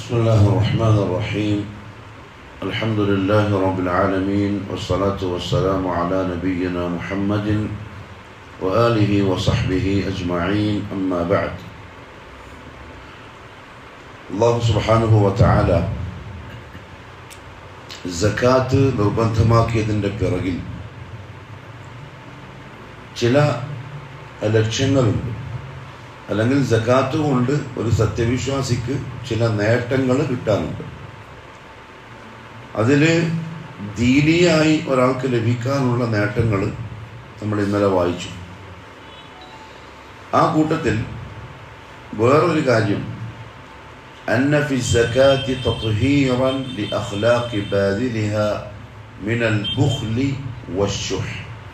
بسم الله الرحمن الرحيم. الحمد لله رب العالمين، والصلاة والسلام على نبينا محمد وآله وصحبه أجمعين، أما بعد. الله سبحانه وتعالى സക്കാത്ത് നിർബന്ധമാക്കിയതിൻ്റെ പിറകിൽ ചില ലക്ഷ്യങ്ങളുണ്ട്. അല്ലെങ്കിൽ സക്കാത്ത് കൊണ്ട് ഒരു സത്യവിശ്വാസിക്ക് ചില നേട്ടങ്ങൾ കിട്ടാനുണ്ട്. അതിൽ ദീനിയായി ഒരാൾക്ക് ലഭിക്കാനുള്ള നേട്ടങ്ങൾ നമ്മൾ ഇന്നലെ വായിച്ചു. ആ കൂട്ടത്തിൽ വേറൊരു കാര്യം, أن في الزكاة تطهيرا لأخلاق باذلها من البخل والشح.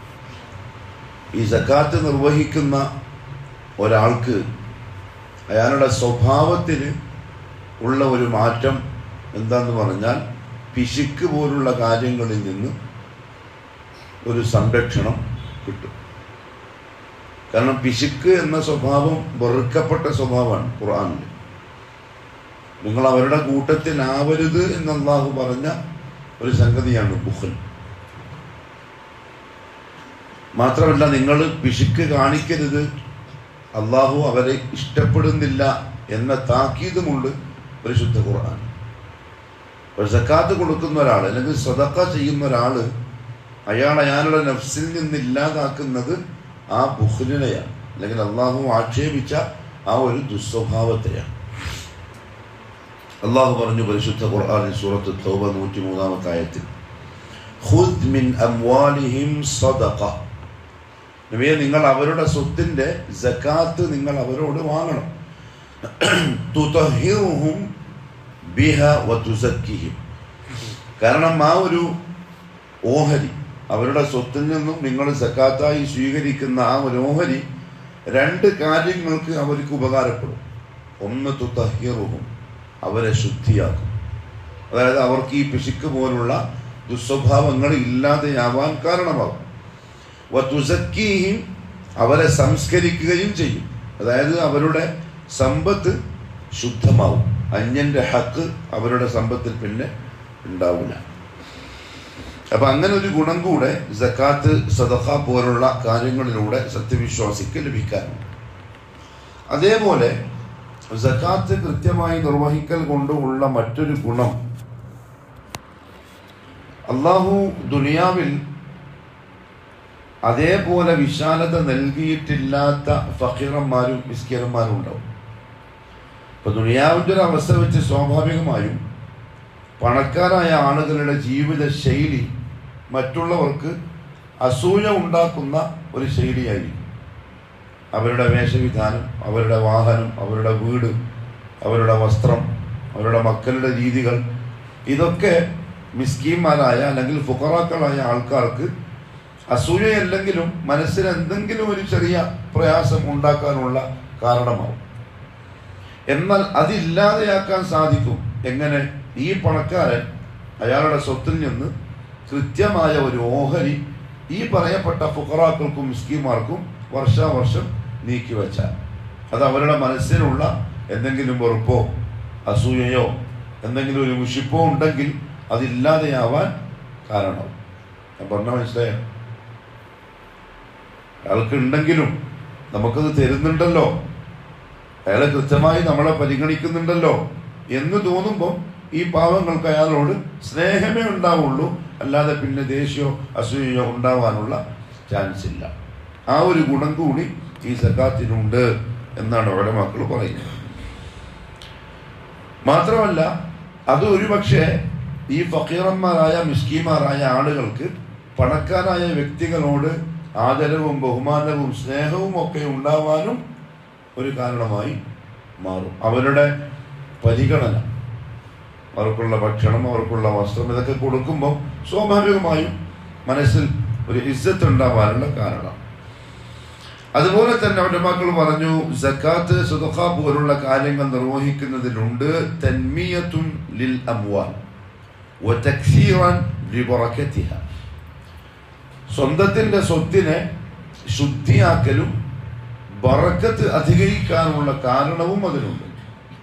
ഈ സക്കാത്ത് നിർവഹിക്കുന്ന ഒരാൾക്ക് അയാളുടെ സ്വഭാവത്തിൽ ഉള്ള ഒരു മാറ്റം എന്താന്ന് പറഞ്ഞാൽ പിശുക്ക് പോലുള്ള കാര്യങ്ങളിൽ നിന്ന് ഒരു സംരക്ഷണം കിട്ടും. കാരണം പിശുക്ക് എന്ന സ്വഭാവം വെറുക്കപ്പെട്ട സ്വഭാവമാണ് ഖുർആനിൽ. നിങ്ങൾ അവരുടെ കൂട്ടത്തിലാവരുത് എന്ന് അല്ലാഹു പറഞ്ഞ ഒരു സംഗതിയാണ് ബുഖൽ. മാത്രമല്ല, നിങ്ങൾ പിശുക്ക് കാണിക്കരുത്, അല്ലാഹു അവരെ ഇഷ്ടപ്പെടുന്നില്ല എന്ന താക്കീതുമുണ്ട് പരിശുദ്ധ ഖുർആൻ. സക്കാത്ത് കൊടുക്കുന്ന ഒരാൾ അല്ലെങ്കിൽ സദഖ ചെയ്യുന്ന ഒരാൾ അയാളുടെ നഫ്സിൽ നിന്ന് ഇല്ലാതാക്കുന്നത് ആ ബുഖലിനെയാണ്, അല്ലെങ്കിൽ അല്ലാഹു ആക്ഷേപിച്ച ആ ഒരു ദുസ്വഭാവത്തെയാണ്. അല്ലാഹു പറഞ്ഞു പരിശുദ്ധ ഖുർആനിൽ സൂറത്ത് തൗബ 103-ാമത്തെ ആയത്തിൽ, ഖുദ് മിൻ അംവാലിഹിം സദഖ. നബിയെ, നിങ്ങൾ അവരുടെ സ്വത്തിന്റെ സക്കാത്ത് നിങ്ങൾ അവരോട് വാങ്ങണം. തുതഹിറുഹും ബിഹ വതുസക്കിഹിം. കാരണം ആ ഒരു ഓഹരി, അവരുടെ സ്വത്തിൽ നിന്നും നിങ്ങൾ സക്കാത്തായി സ്വീകരിക്കുന്ന ആ ഒരു ഓഹരി രണ്ട് കാര്യങ്ങൾക്ക് അവർക്ക് ഉപകാരപ്പെടും. ഒന്ന്, തുതഹിറുഹും, അവരെ ശുദ്ധിയാക്കും. അതായത് അവർക്ക് ഈ പിശുക്ക് പോലുള്ള ദുസ്വഭാവങ്ങൾ ഇല്ലാതെയാവാൻ കാരണമാകും. വതുസക്കീഹിം, അവരെ സംസ്കരിക്കുകയും ചെയ്യും. അതായത് അവരുടെ സമ്പത്ത് ശുദ്ധമാവും. അന്യന്റെ ഹക്ക് അവരുടെ സമ്പത്തിൽ പിന്നെ ഉണ്ടാവില്ല. അപ്പൊ അങ്ങനെ ഒരു ഗുണം കൂടെ സക്കാത്ത് സദഖ പോലുള്ള കാര്യങ്ങളിലൂടെ സത്യവിശ്വാസിക്ക് ലഭിക്കാറുണ്ട്. അതേപോലെ സക്കാത്ത് കൃത്യമായി നിർവഹിക്കൽ കൊണ്ടുള്ള മറ്റൊരു ഗുണം, അല്ലാഹു ദുനിയാവിൽ അതേപോലെ വിശാലത നൽകിയിട്ടില്ലാത്ത ഫഖീറന്മാരും മിസ്കീനന്മാരും ഉണ്ടാവും. ഇപ്പൊ ദുനിയാവിൻ്റെ ഒരു അവസ്ഥ വെച്ച് സ്വാഭാവികമായും പണക്കാരായ ആളുകളുടെ ജീവിത ശൈലി മറ്റുള്ളവർക്ക് അസൂയ ഉണ്ടാക്കുന്ന ഒരു ശൈലിയായിരിക്കും. അവരുടെ വേഷവിധാനം, അവരുടെ വാഹനം, അവരുടെ വീട്, അവരുടെ വസ്ത്രം, അവരുടെ മക്കളുടെ രീതികൾ, ഇതൊക്കെ മിസ്കീന്മാരായ അല്ലെങ്കിൽ ഫുഖറാക്കളായ ആൾക്കാർക്ക് അസൂയയല്ലെങ്കിലും മനസ്സിൽ എന്തെങ്കിലും ഒരു ചെറിയ പ്രയാസം ഉണ്ടാക്കാനുള്ള കാരണമാവും. എന്നാൽ അതില്ലാതെയാക്കാൻ സാധിക്കും. എങ്ങനെ? ഈ പണക്കാരൻ അയാളുടെ സ്വത്തിൽ നിന്ന് കൃത്യമായ ഒരു ഓഹരി ഈ പറയപ്പെട്ട ഫുഖറാക്കൾക്കും മിസ്കീന്മാർക്കും വർഷാവർഷം നീക്കിവെച്ചാൽ അത് അവരുടെ മനസ്സിലുള്ള എന്തെങ്കിലും വെറുപ്പോ അസൂയയോ എന്തെങ്കിലും ഒരു മുഷിപ്പോ ഉണ്ടെങ്കിൽ അതില്ലാതെയാവാൻ കാരണമാവും. ഞാൻ പറഞ്ഞ മനസ്സിലായോ? അയാൾക്ക് ഉണ്ടെങ്കിലും നമുക്കത് തരുന്നുണ്ടല്ലോ, അയാളെ കൃത്യമായി നമ്മളെ പരിഗണിക്കുന്നുണ്ടല്ലോ എന്ന് തോന്നുമ്പോൾ ഈ പാവങ്ങൾക്ക് അയാളോട് സ്നേഹമേ ഉണ്ടാവുള്ളൂ, അല്ലാതെ പിന്നെ ദേഷ്യമോ അസൂയയോ ഉണ്ടാവാനുള്ള ചാൻസ് ഇല്ല. ആ ഒരു ഗുണം കൂടി ഈ സക്കാത്തിനുണ്ട് എന്നാണ് ഉലമാക്കൾ പറയുന്നത്. മാത്രമല്ല, അത് ഒരുപക്ഷെ ഈ ഫക്കീറന്മാരായ മിസ്കീന്മാരായ ആളുകൾക്ക് പണക്കാരായ വ്യക്തികളോട് ആദരവും ബഹുമാനവും സ്നേഹവും ഒക്കെ ഉണ്ടാവാനും ഒരു കാരണമായി മാറും. അവരുടെ പരിഗണന, അവർക്കുള്ള ഭക്ഷണം, അവർക്കുള്ള വസ്ത്രം, ഇതൊക്കെ കൊടുക്കുമ്പോൾ സ്വാഭാവികമായും മനസ്സിൽ ഒരു ഇസ്സത്ത് ഉണ്ടാവാനുള്ള കാരണം. അതുപോലെ തന്നെ അവരുടെ മക്കൾ പറഞ്ഞു, സക്കാത്ത് സദഖ പോലുള്ള കാര്യങ്ങൾ നിർവഹിക്കുന്നതിലുണ്ട് തൻമിയത്തുൻ ലിൽ അംവാൽ വതക്സീറൻ ലിബറകതിഹ. സ്വന്തത്തിന്റെ സ്വത്തിനെ ശുദ്ധിയാക്കലും ബറക്കത്ത് അധികരിക്കാനുള്ള കാരണവും അതിനുണ്ട്.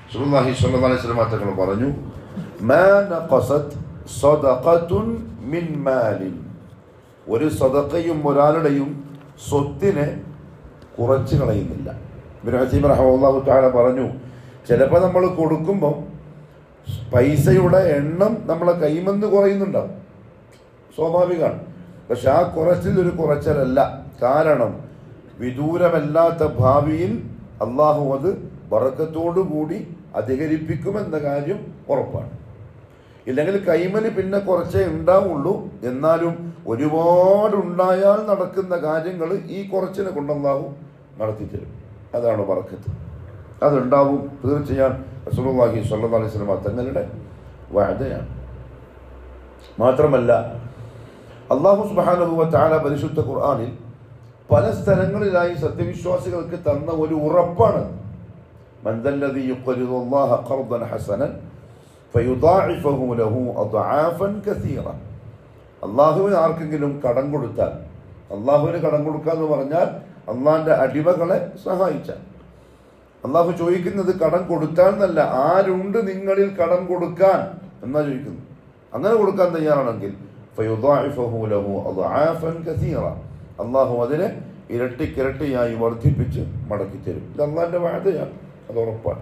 റസൂലുള്ളാഹി സ്വല്ലല്ലാഹു അലൈഹി വസല്ലം തങ്ങൾ പറഞ്ഞു, മാ നഖസത് സദഖത്തുൻ മിൻ മാലിൻ, ഒരു സദഖയും ഒരാളുടെയും സ്വത്തിനെ കുറച്ച് കളയുന്നില്ല. ഇബ്നു ഹസീം റഹിമഹുല്ലാഹു തആല പറഞ്ഞു, ചിലപ്പോൾ നമ്മൾ കൊടുക്കുമ്പോൾ പൈസയുടെ എണ്ണം നമ്മളെ കൈമെന്ന് കുറയുന്നുണ്ടാവും, സ്വാഭാവികമാണ്. പക്ഷെ ആ കുറച്ചിലൊരു കുറച്ചലല്ല. കാരണം വിദൂരമല്ലാത്ത ഭാവിയിൽ അള്ളാഹു അത് ബറക്കത്തോടുകൂടി അധികരിപ്പിക്കുമെന്ന കാര്യം ഉറപ്പാണ്. ഇല്ലെങ്കിൽ കൈമല് പിന്നെ കുറച്ചേ ഉണ്ടാവുള്ളൂ. എന്നാലും ഒരുപാടുണ്ടായാൽ നടക്കുന്ന കാര്യങ്ങൾ ഈ കുറച്ചിനെ കൊണ്ട് അള്ളാഹു നടത്തിത്തരും. അതാണ് ബറക്കത്ത്. അതുണ്ടാവും തീർച്ചയായും. റസൂലുള്ളാഹി സ്വല്ലല്ലാഹു അലൈഹി വസല്ലം തങ്ങളുടെ വഅദയാണ്. മാത്രമല്ല അല്ലാഹു സുബ്ഹാനഹു വ തആല പരിശുദ്ധ ഖുർആനിൽ പല സ്ഥലങ്ങളിലായി സത്യവിശ്വാസികൾക്ക് തന്ന ഒരു ഉറപ്പാണ്. മൻ ദല്ലദീ യുഖ്രിദുല്ലാഹ ഖർദൻ ഹസനൻ ഫയുദാഇഫഹു ലഹു അദ്ആഫൻ കസീറ. അല്ലാഹുവിന് ആർക്കെങ്കിലും കടം കൊടുത്താൽ, അല്ലാഹുവിന് കടം കൊടുക്കുക എന്ന് പറഞ്ഞാൽ അള്ളാഹിന്റെ അടിമകളെ സഹായിച്ചാൽ. അള്ളാഹു ചോദിക്കുന്നത് കടം കൊടുത്താൽ എന്നല്ല, ആരുണ്ട് നിങ്ങളിൽ കടം കൊടുക്കാൻ എന്നാ ചോദിക്കുന്നത്. അങ്ങനെ കൊടുക്കാൻ തയ്യാറാണെങ്കിൽ ഫയുദാഇഫഹു ലഹു അദ്ആഫൻ കസീറ, അള്ളാഹു അതിനെ ഇരട്ടിക്കിരട്ടിയായി വർദ്ധിപ്പിച്ച് മടക്കിത്തരും. ഇത് അള്ളാഹിന്റെ വഅദയാണ്, അത് ഉറപ്പാണ്.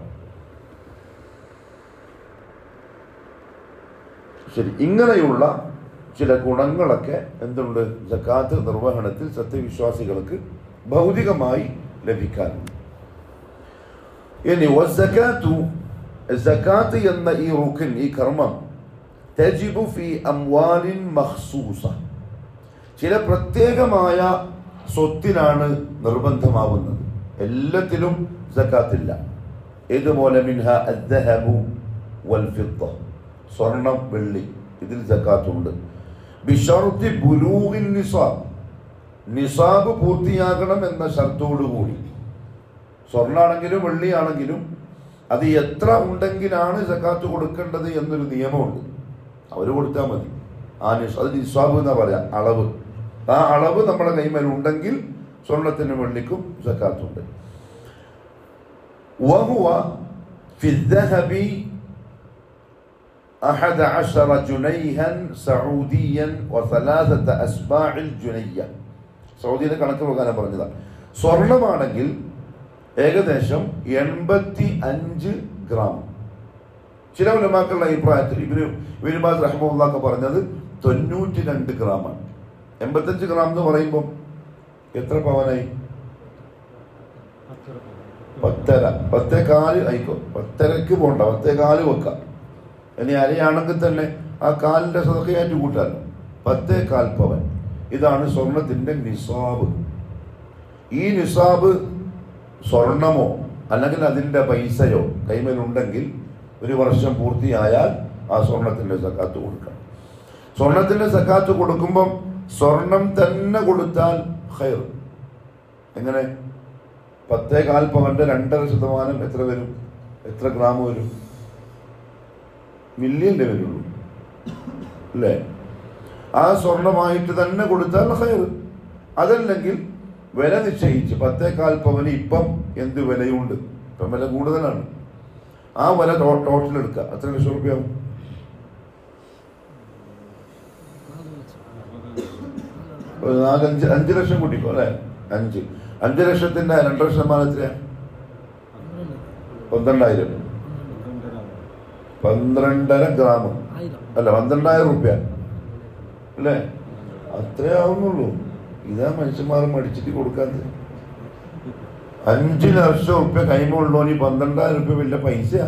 ശരി, ഇങ്ങനെയുള്ള ചില ഗുണങ്ങളൊക്കെ എന്തുണ്ട് സക്കാത്ത് നിർവഹണത്തിൽ സത്യവിശ്വാസികൾക്ക് ഭൗതികമായി ലഭിക്കാനുണ്ട്. ഇനി സക്കാത്ത് എന്ന ഈ റുക്ൻ, ഈ കർമ്മം തജിബു ഫി അംവാലിൻ മഖ്സൂസ, ചില പ്രത്യേകമായ സ്വത്തിനാണ് നിർബന്ധമാവുന്നത്. എല്ലാത്തിലും സക്കാത്തില്ല. ഇതുപോലെ മിൻഹ അദ്ദഹബു വൽ ഫിദ്ദ, സ്വർണം വെള്ളി, ഇതിൽ സക്കാത്തുണ്ട്. ബിശർത്തി ബുലൂഗിൻ നിസാബ്, നിസാബ് പൂർത്തിയാകണം എന്ന ഷർത്തോടുകൂടി. സ്വർണ്ണാണെങ്കിലും വെള്ളിയാണെങ്കിലും അത് എത്ര ഉണ്ടെങ്കിലാണ് സക്കാത്ത് കൊടുക്കേണ്ടത് എന്നൊരു നിയമമുണ്ട്. അവർ കൊടുത്താൽ മതി. അത് നിസാബ് എന്നാ പറയാ, അളവ്. ആ അളവ് നമ്മുടെ കൈമേൽ ഉണ്ടെങ്കിൽ സ്വർണത്തിനും വെള്ളിക്കും സക്കാത്തുണ്ട്. വഹുവ ഫിദ്ദഹബി 11 ജുനൈഹൻ സഊദിയൻ വ3 അസ്ബാഇൽ ജുനയ്യ. സൗദിയിലെ കണക്ക് പ്രകാരം പറഞ്ഞതാണ്. സ്വർണമാണെങ്കിൽ ഏകദേശം 85 ഗ്രാം. ചില ഉലമാക്കളുടെ അഭിപ്രായത്തിൽ ഇബ്നു ബാസ് റഹിമഹുല്ലാഹ് പറഞ്ഞത് 92 ഗ്രാമാണ്. 85 ഗ്രാം എന്ന് പറയുമ്പോൾ എത്ര പവനായി? 10.5 10.4 ആയിക്കോ. 10.5 പോണ്ട, 10.4 വെക്കാം. ഇനി അരയാണെങ്കിൽ തന്നെ ആ കാലിന്റെ സദഖയായിട്ട് കൂട്ടാലോ. 10.4 പവൻ. ഇതാണ് സ്വർണത്തിന്റെ നിസാബ്. ഈ നിസാബ് സ്വർണമോ അല്ലെങ്കിൽ അതിന്റെ പൈസയോ കൈമേലുണ്ടെങ്കിൽ 1 വർഷം പൂർത്തിയായാൽ ആ സ്വർണത്തിന്റെ സക്കാത്ത് കൊടുക്കണം. സ്വർണത്തിന്റെ സക്കാത്ത് കൊടുക്കുമ്പം സ്വർണം തന്നെ കൊടുത്താൽ ഖൈർ. എങ്ങനെ? 10.4 പവന്റെ 2.5% എത്ര വരും? എത്ര ഗ്രാം വരും? മില്യന്റെ വരുള്ളൂ അല്ലേ? ആ സ്വർണമായിട്ട് തന്നെ കൊടുത്താൽ ഖൈർ. അതല്ലെങ്കിൽ വില നിശ്ചയിച്ച് 10.4 പവന് ഇപ്പം എന്ത് വിലയുണ്ട്? ഇപ്പം വില കൂടുതലാണ്. ആ വില ടോട്ടൽ എടുക്കുക. എത്ര ലക്ഷം റുപ്യാവും? 5 ലക്ഷം കൂട്ടിക്കോ അല്ലെ? 5 ലക്ഷത്തിന്റെ 2% എത്രയാ? 12,000. 12.5 ഗ്രാം അല്ല, 12,000 റുപ്യ അല്ലേ? അത്രേ ആവുന്നുള്ളൂ. ഇതാ മനുഷ്യന്മാർ മടിച്ചിട്ട് കൊടുക്കാത്തത്. 5 ലക്ഷം റുപ്യ കൈമുള്ളോ, നീ 12,000 റുപ്യ വലിയ പൈസയാ.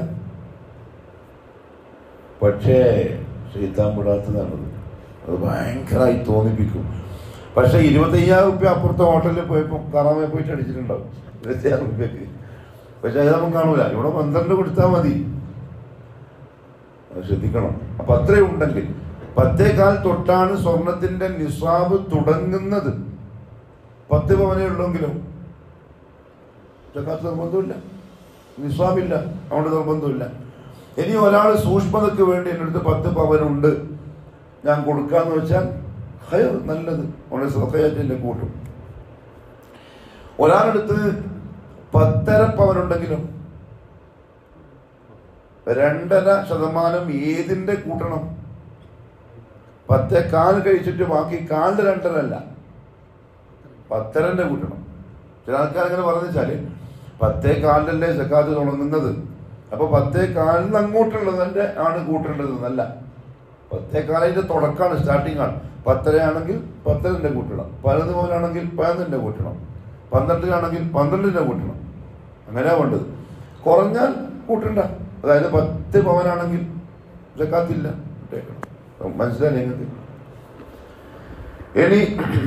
പക്ഷേ ശൈത്താൻ വിടാത്തതാണത്. അത് ഭയങ്കരമായി തോന്നിപ്പിക്കും. പക്ഷെ 25,000 റുപ്യ അപ്പുറത്തെ ഹോട്ടലിൽ പോയപ്പോൾ കറാമെ പോയിട്ട് അടിച്ചിട്ടുണ്ടാവും 25,000 റുപ്യക്ക്. പക്ഷെ അത് നമുക്ക് കാണൂല. ഇവിടെ 12 കൊടുത്താൽ മതി. ശ്രദ്ധിക്കണം. അപ്പൊ അത്രയും ഉണ്ടെങ്കിൽ 10.4 തൊട്ടാണ് സ്വർണത്തിന്റെ നിസാബ് തുടങ്ങുന്നത്. 10 പവനേ ഉള്ളെങ്കിലും നിർബന്ധമില്ല, നിസാബില്ല, അതുകൊണ്ട് നിർബന്ധമില്ല. ഇനി ഒരാൾ സൂക്ഷ്മതയ്ക്ക് വേണ്ടി എൻ്റെ അടുത്ത് 10 പവനുണ്ട് ഞാൻ കൊടുക്കാന്ന് വെച്ചാൽ ഖൈർ, നല്ലത്. അവനെ സദഖയായിട്ട് കൂട്ടും. ഒരാളടുത്ത് 10.5 പവനുണ്ടെങ്കിലും 2.5% ഏതിന്റെ കൂട്ടണം? 10.25 കഴിച്ചിട്ട് ബാക്കി 1/4 അല്ല, 10.5 കൂട്ടണം. ചില ആൾക്കാർ അങ്ങനെ പറഞ്ഞു വെച്ചാല് 10.25 സക്കാത്ത് തുടങ്ങുന്നത്, അപ്പൊ 10.25 അങ്ങോട്ടുള്ളത് ആണ് കൂട്ടേണ്ടത് എന്നല്ല. 10.25 തുടക്കമാണ്, സ്റ്റാർട്ടിംഗ് ആണ്. 10 ആണെങ്കിൽ 10 കൂട്ടണം, 11 മുതലാണെങ്കിൽ 11 കൂട്ടണം, 12 12 കൂട്ടണം. അങ്ങനെയാ വേണ്ടത്. കുറഞ്ഞാൽ കൂട്ടണ്ട. അതായത് 10 പവനാണെങ്കിൽ സക്കാത്തില്ല, മനസ്സിലായി നിങ്ങൾക്ക്? ഇനി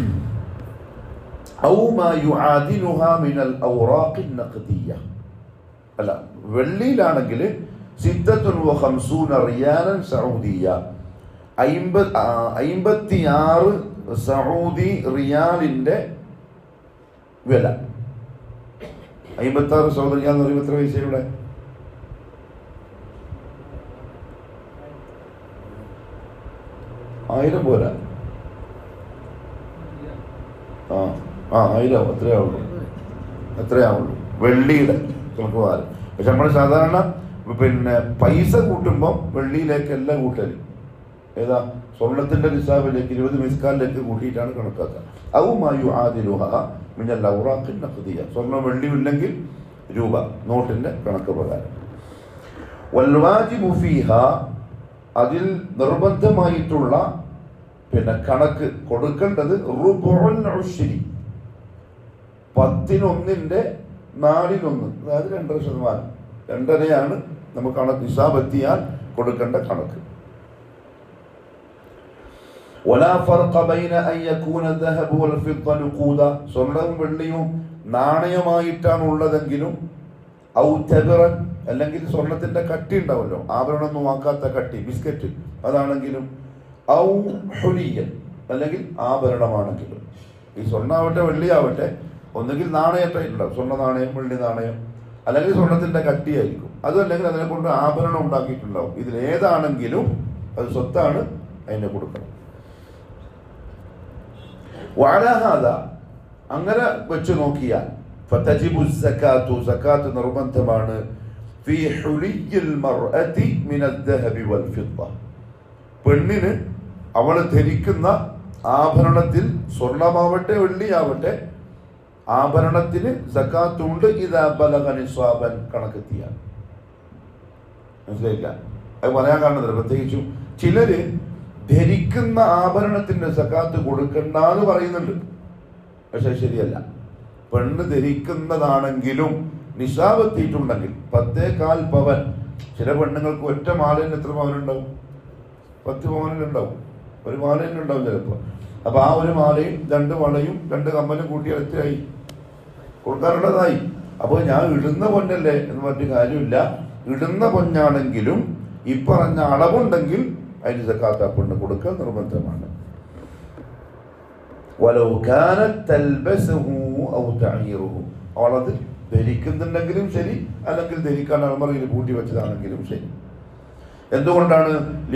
അല്ല, വെള്ളിയിലാണെങ്കിൽ 56 റിയാലൻ സൗദിയ, 56 സൗദി റിയാലിന്റെ വില. 56 സൗദി റിയാൽ എന്ന് പറയുമ്പോൾ എത്ര പൈസയുടെ? 1000 പോരാ. 1000 എത്രയാവുള്ളൂ വെള്ളിയുടെ നമുക്ക് മാറും. പക്ഷെ നമ്മൾ സാധാരണ പൈസ കൂട്ടുമ്പോൾ വെള്ളിയിലേക്ക് എല്ലാം കൂട്ടല് ഏതാ? സ്വർണത്തിന്റെ നിസാബിലേക്ക് 20 മിസ്കാലിലേക്ക് കൂട്ടിയിട്ടാണ് കണക്കാക്കുക. സ്വർണം വെള്ളിയും ഇല്ലെങ്കിൽ രൂപ, നോട്ടിന്റെ കണക്ക് പ്രകാരം. അതിൽ നിർബന്ധമായിട്ടുള്ള കണക്ക് കൊടുക്കേണ്ടത് 10/1, 4/1, അതായത് 2.5%. 2.5 നമുക്ക് കണക്ക് നിസാബ് എത്തിയാൽ കൊടുക്കേണ്ട കണക്ക്. സ്വർണവും വെള്ളിയും നാണയമായിട്ടാണ് ഉള്ളതെങ്കിലും, അല്ലെങ്കിൽ സ്വർണത്തിന്റെ കട്ടി ഉണ്ടാവല്ലോ, ആഭരണമൊന്നും ആക്കാത്ത കട്ടി, ബിസ്ക്കറ്റ്, അതാണെങ്കിലും, അല്ലെങ്കിൽ ആഭരണമാണെങ്കിലും. ഈ സ്വർണ്ണാവട്ടെ വെള്ളിയാവട്ടെ ഒന്നുകിൽ നാണയമായിട്ടുണ്ടാവും, സ്വർണ്ണ നാണയം, വെള്ളി നാണയം, അല്ലെങ്കിൽ സ്വർണത്തിന്റെ കട്ടിയായിരിക്കും, അതല്ലെങ്കിൽ അതിനെ കൊണ്ട് ആഭരണം ഉണ്ടാക്കിയിട്ടുണ്ടാവും. ഇതിലേതാണെങ്കിലും അത് സ്വത്താണ്, അതിനെ കൊടുക്കണം. വഅലാഹാദ, അങ്ങനെ വെച്ച് നോക്കിയാൽ ഫതജിബു സകാത്തു, സകാത്ത് നിർബന്ധമാണ്. ഫീ ഹുലിയിൽ മർഅതി മിനൽ ദഹബി വൽ ഫിദ്ദ, പെണ്ണിന് അവൾ ധരിക്കുന്ന ആഭരണത്തിൽ, സ്വർണമാവട്ടെ വെള്ളിയാവട്ടെ, ആഭരണത്തിന് സകാത്തുണ്ട്. ഇദാ ബലഗ നിസ്വാബൻ, കണക്കെത്തിയാൽ. മനസ്സിലായില്ല? അത് പറയാൻ കാരണം പ്രത്യേകിച്ചും ചിലര് ധരിക്കുന്ന ആഭരണത്തിന്റെ സകാത്ത് കൊടുക്കണ്ടെന്ന് പറയുന്നുണ്ട്. പക്ഷെ ശരിയല്ല. പെണ്ണ് ധരിക്കുന്നതാണെങ്കിലും നിസാബ് എത്തിയിട്ടുണ്ടെങ്കിൽ 10.25 പവൻ. ചില പെണ്ണുങ്ങൾക്ക് ഒറ്റ മാലയിൽ എത്ര പവനുണ്ടാവും? 10 പവനിലുണ്ടാവും, ഒരു മാലയിലുണ്ടാവും ചിലപ്പോൾ. അപ്പൊ ആ ഒരു മാലയും 2 വളയും 2 കമ്മലും കൂട്ടി എത്രയായി? കൊടുക്കാനുള്ളതായി. അപ്പോൾ ഞാൻ ഇടുന്ന പൊന്നല്ലേ എന്ന് പറഞ്ഞ കാര്യമില്ല. ഇടുന്ന പൊന്നാണെങ്കിലും ഈ പറഞ്ഞ അളവുണ്ടെങ്കിൽ അതിന് സക്കാത്ത് ആ പെണ്ണ് കൊടുക്കാൻ നിർബന്ധമാണ്. അവളത് ധരിക്കുന്നുണ്ടെങ്കിലും ശരി, അല്ലെങ്കിൽ ധരിക്കാൻ അൽമറയിൽ പൂട്ടി വെച്ചതാണെങ്കിലും ശരി. എന്തുകൊണ്ടാണ്?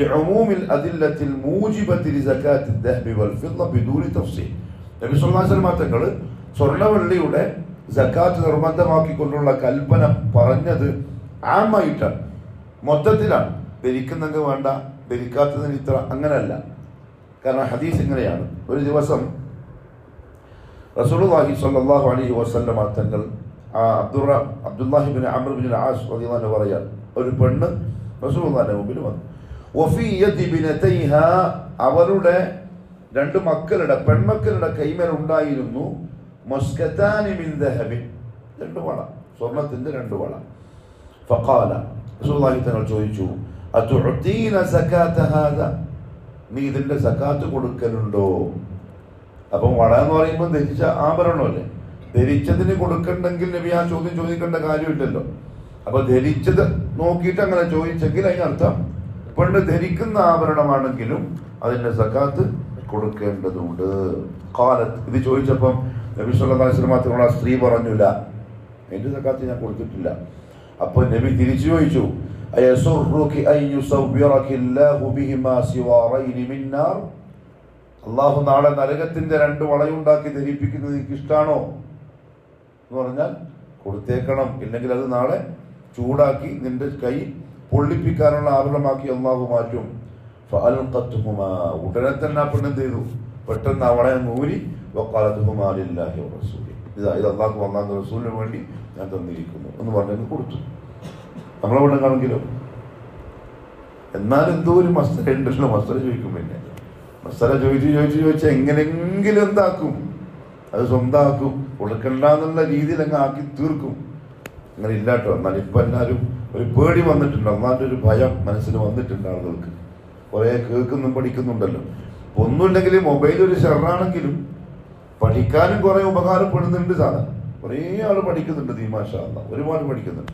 നബി സല്ലല്ലാഹു അലൈഹി വസല്ലം തങ്ങൾ സ്വർണ്ണവെള്ളിയുടെ സക്കാത്ത് നിർബന്ധമാക്കിക്കൊണ്ടുള്ള കൽപ്പന പറഞ്ഞത് ആമായിട്ടാണ്, മൊത്തത്തിലാണ്. ധരിക്കുന്നെങ്കിൽ വേണ്ട, ധരിക്കാത്തതിന് ഇത്ര, അങ്ങനെയല്ല. കാരണം ഹദീസ് ഇങ്ങനെയാണ്. ഒരു ദിവസം റസൂലുള്ളാഹി സ്വല്ലല്ലാഹു അലൈഹി വസല്ലം തങ്ങൾ അബ്ദുല്ലാഹി ഇബ്നു അംർ ഇബ്നുൽ ആസ് റളിയല്ലാഹു അൻഹു പറയാൻ, ഒരു പെണ്ണ് റസൂലുള്ളാഹിന്റെ മുമ്പിൽ വന്നു. വഫീ യദി ബിനതൈഹാ, അവരുടെ 2 മക്കളുടെ പെൺമക്കളുടെ കൈമേൽ ഉണ്ടായിരുന്നു മുസ്കതാനി മിൻ ദഹബിൻ, 2 വള, സ്വർണത്തിന്റെ 2 വള. ഫഖാല, റസൂലുള്ളാഹി തങ്ങൾ ചോദിച്ചു, അതുഅതീന സകാത ഹാദാ, നീ ഇതിന്റെ സകാത്ത് കൊടുക്കലുണ്ടോ? അപ്പം വള എന്ന് പറയുമ്പോൾ ധരിച്ച ആഭരണമല്ലേ, ധരിച്ചതിന് കൊടുക്കണ്ടെങ്കിൽ നബി ആ ചോദ്യം ചോദിക്കേണ്ട കാര്യമില്ലല്ലോ. അപ്പൊ ധരിച്ചത് നോക്കിയിട്ട് അങ്ങനെ ചോദിച്ചെങ്കിൽ അതിനർത്ഥം പെണ്ണ് ധരിക്കുന്ന ആഭരണമാണെങ്കിലും അതിന്റെ സകാത്ത് കൊടുക്കേണ്ടതുണ്ട്. ഖാലത്ത്, ഇത് ചോദിച്ചപ്പം നബി സല്ലല്ലാഹു അലൈഹി വസല്ലം തങ്ങളുടെ സ്ത്രീ പറഞ്ഞില്ല, എന്റെ സകാത്ത് ഞാൻ കൊടുത്തിട്ടില്ല. അപ്പൊ നബി തിരിച്ചു ചോദിച്ചു, അയസുറുകി അൻ യുസവ്വിറകി അല്ലാഹു ബിഹിമാ സിവാറൈനി മിൻ നാർ, അല്ലാഹു നാളെ നരകത്തിന്റെ 2 വളയുണ്ടാക്കി ധരിപ്പിക്കുന്നത് എനിക്ക് ഇഷ്ടാണോ എന്ന് പറഞ്ഞാൽ കൊടുത്തേക്കണം, ഇല്ലെങ്കിൽ അത് നാളെ ചൂടാക്കി നിന്റെ കൈ പൊള്ളിപ്പിക്കാനുള്ള ആഭരണമാക്കി അള്ളാഹു മാറ്റും. ഫഅൽഖത്ഹുമാ, ഉടനെ തന്നെ ആ പെണ്ണെന്ത് ചെയ്തു, പെട്ടെന്ന് അവളെ മൂരി വഖാലത്ഹുമാ ലില്ലാഹി വറസൂലി, ഇത് അള്ളാഹു അള്ളാഹുവിന്റെ റസൂലിന് വേണ്ടി ഞാൻ തന്നിരിക്കുന്നു എന്ന് പറഞ്ഞത് കൊടുത്തു. നമ്മളെ പെണ്ണുങ്ങളെങ്കിലോ എന്നാൽ എന്തോ ഒരു മസ്തര ഉണ്ടല്ലോ, മസ്തര ചോദിക്കും. പിന്നെ മസ്തര ചോദിച്ച് എങ്ങനെങ്കിലും എന്താക്കും, അത് സ്വന്തമാക്കും, കൊടുക്കണ്ടെന്നുള്ള രീതിയിൽ അങ്ങ് ആക്കി തീർക്കും. അങ്ങനെ ഇല്ലാട്ടോ. എന്നാൽ ഇപ്പം എല്ലാവരും ഒരു പേടി വന്നിട്ടുണ്ട്, അള്ളാൻ്റെ ഒരു ഭയം മനസ്സിൽ വന്നിട്ടുണ്ട് ആളുകൾക്ക്. കുറേ കേൾക്കുന്നും പഠിക്കുന്നുണ്ടല്ലോ. ഒന്നുമില്ലെങ്കിൽ മൊബൈൽ ഒരു ഷെറാണെങ്കിലും പഠിക്കാനും കുറേ ഉപകാരപ്പെടുന്നുണ്ട്. സാധനം കുറേ ആൾ പഠിക്കുന്നുണ്ട്. മാഷാ അല്ലാഹ് ഒരുപാട് പഠിക്കുന്നുണ്ട്.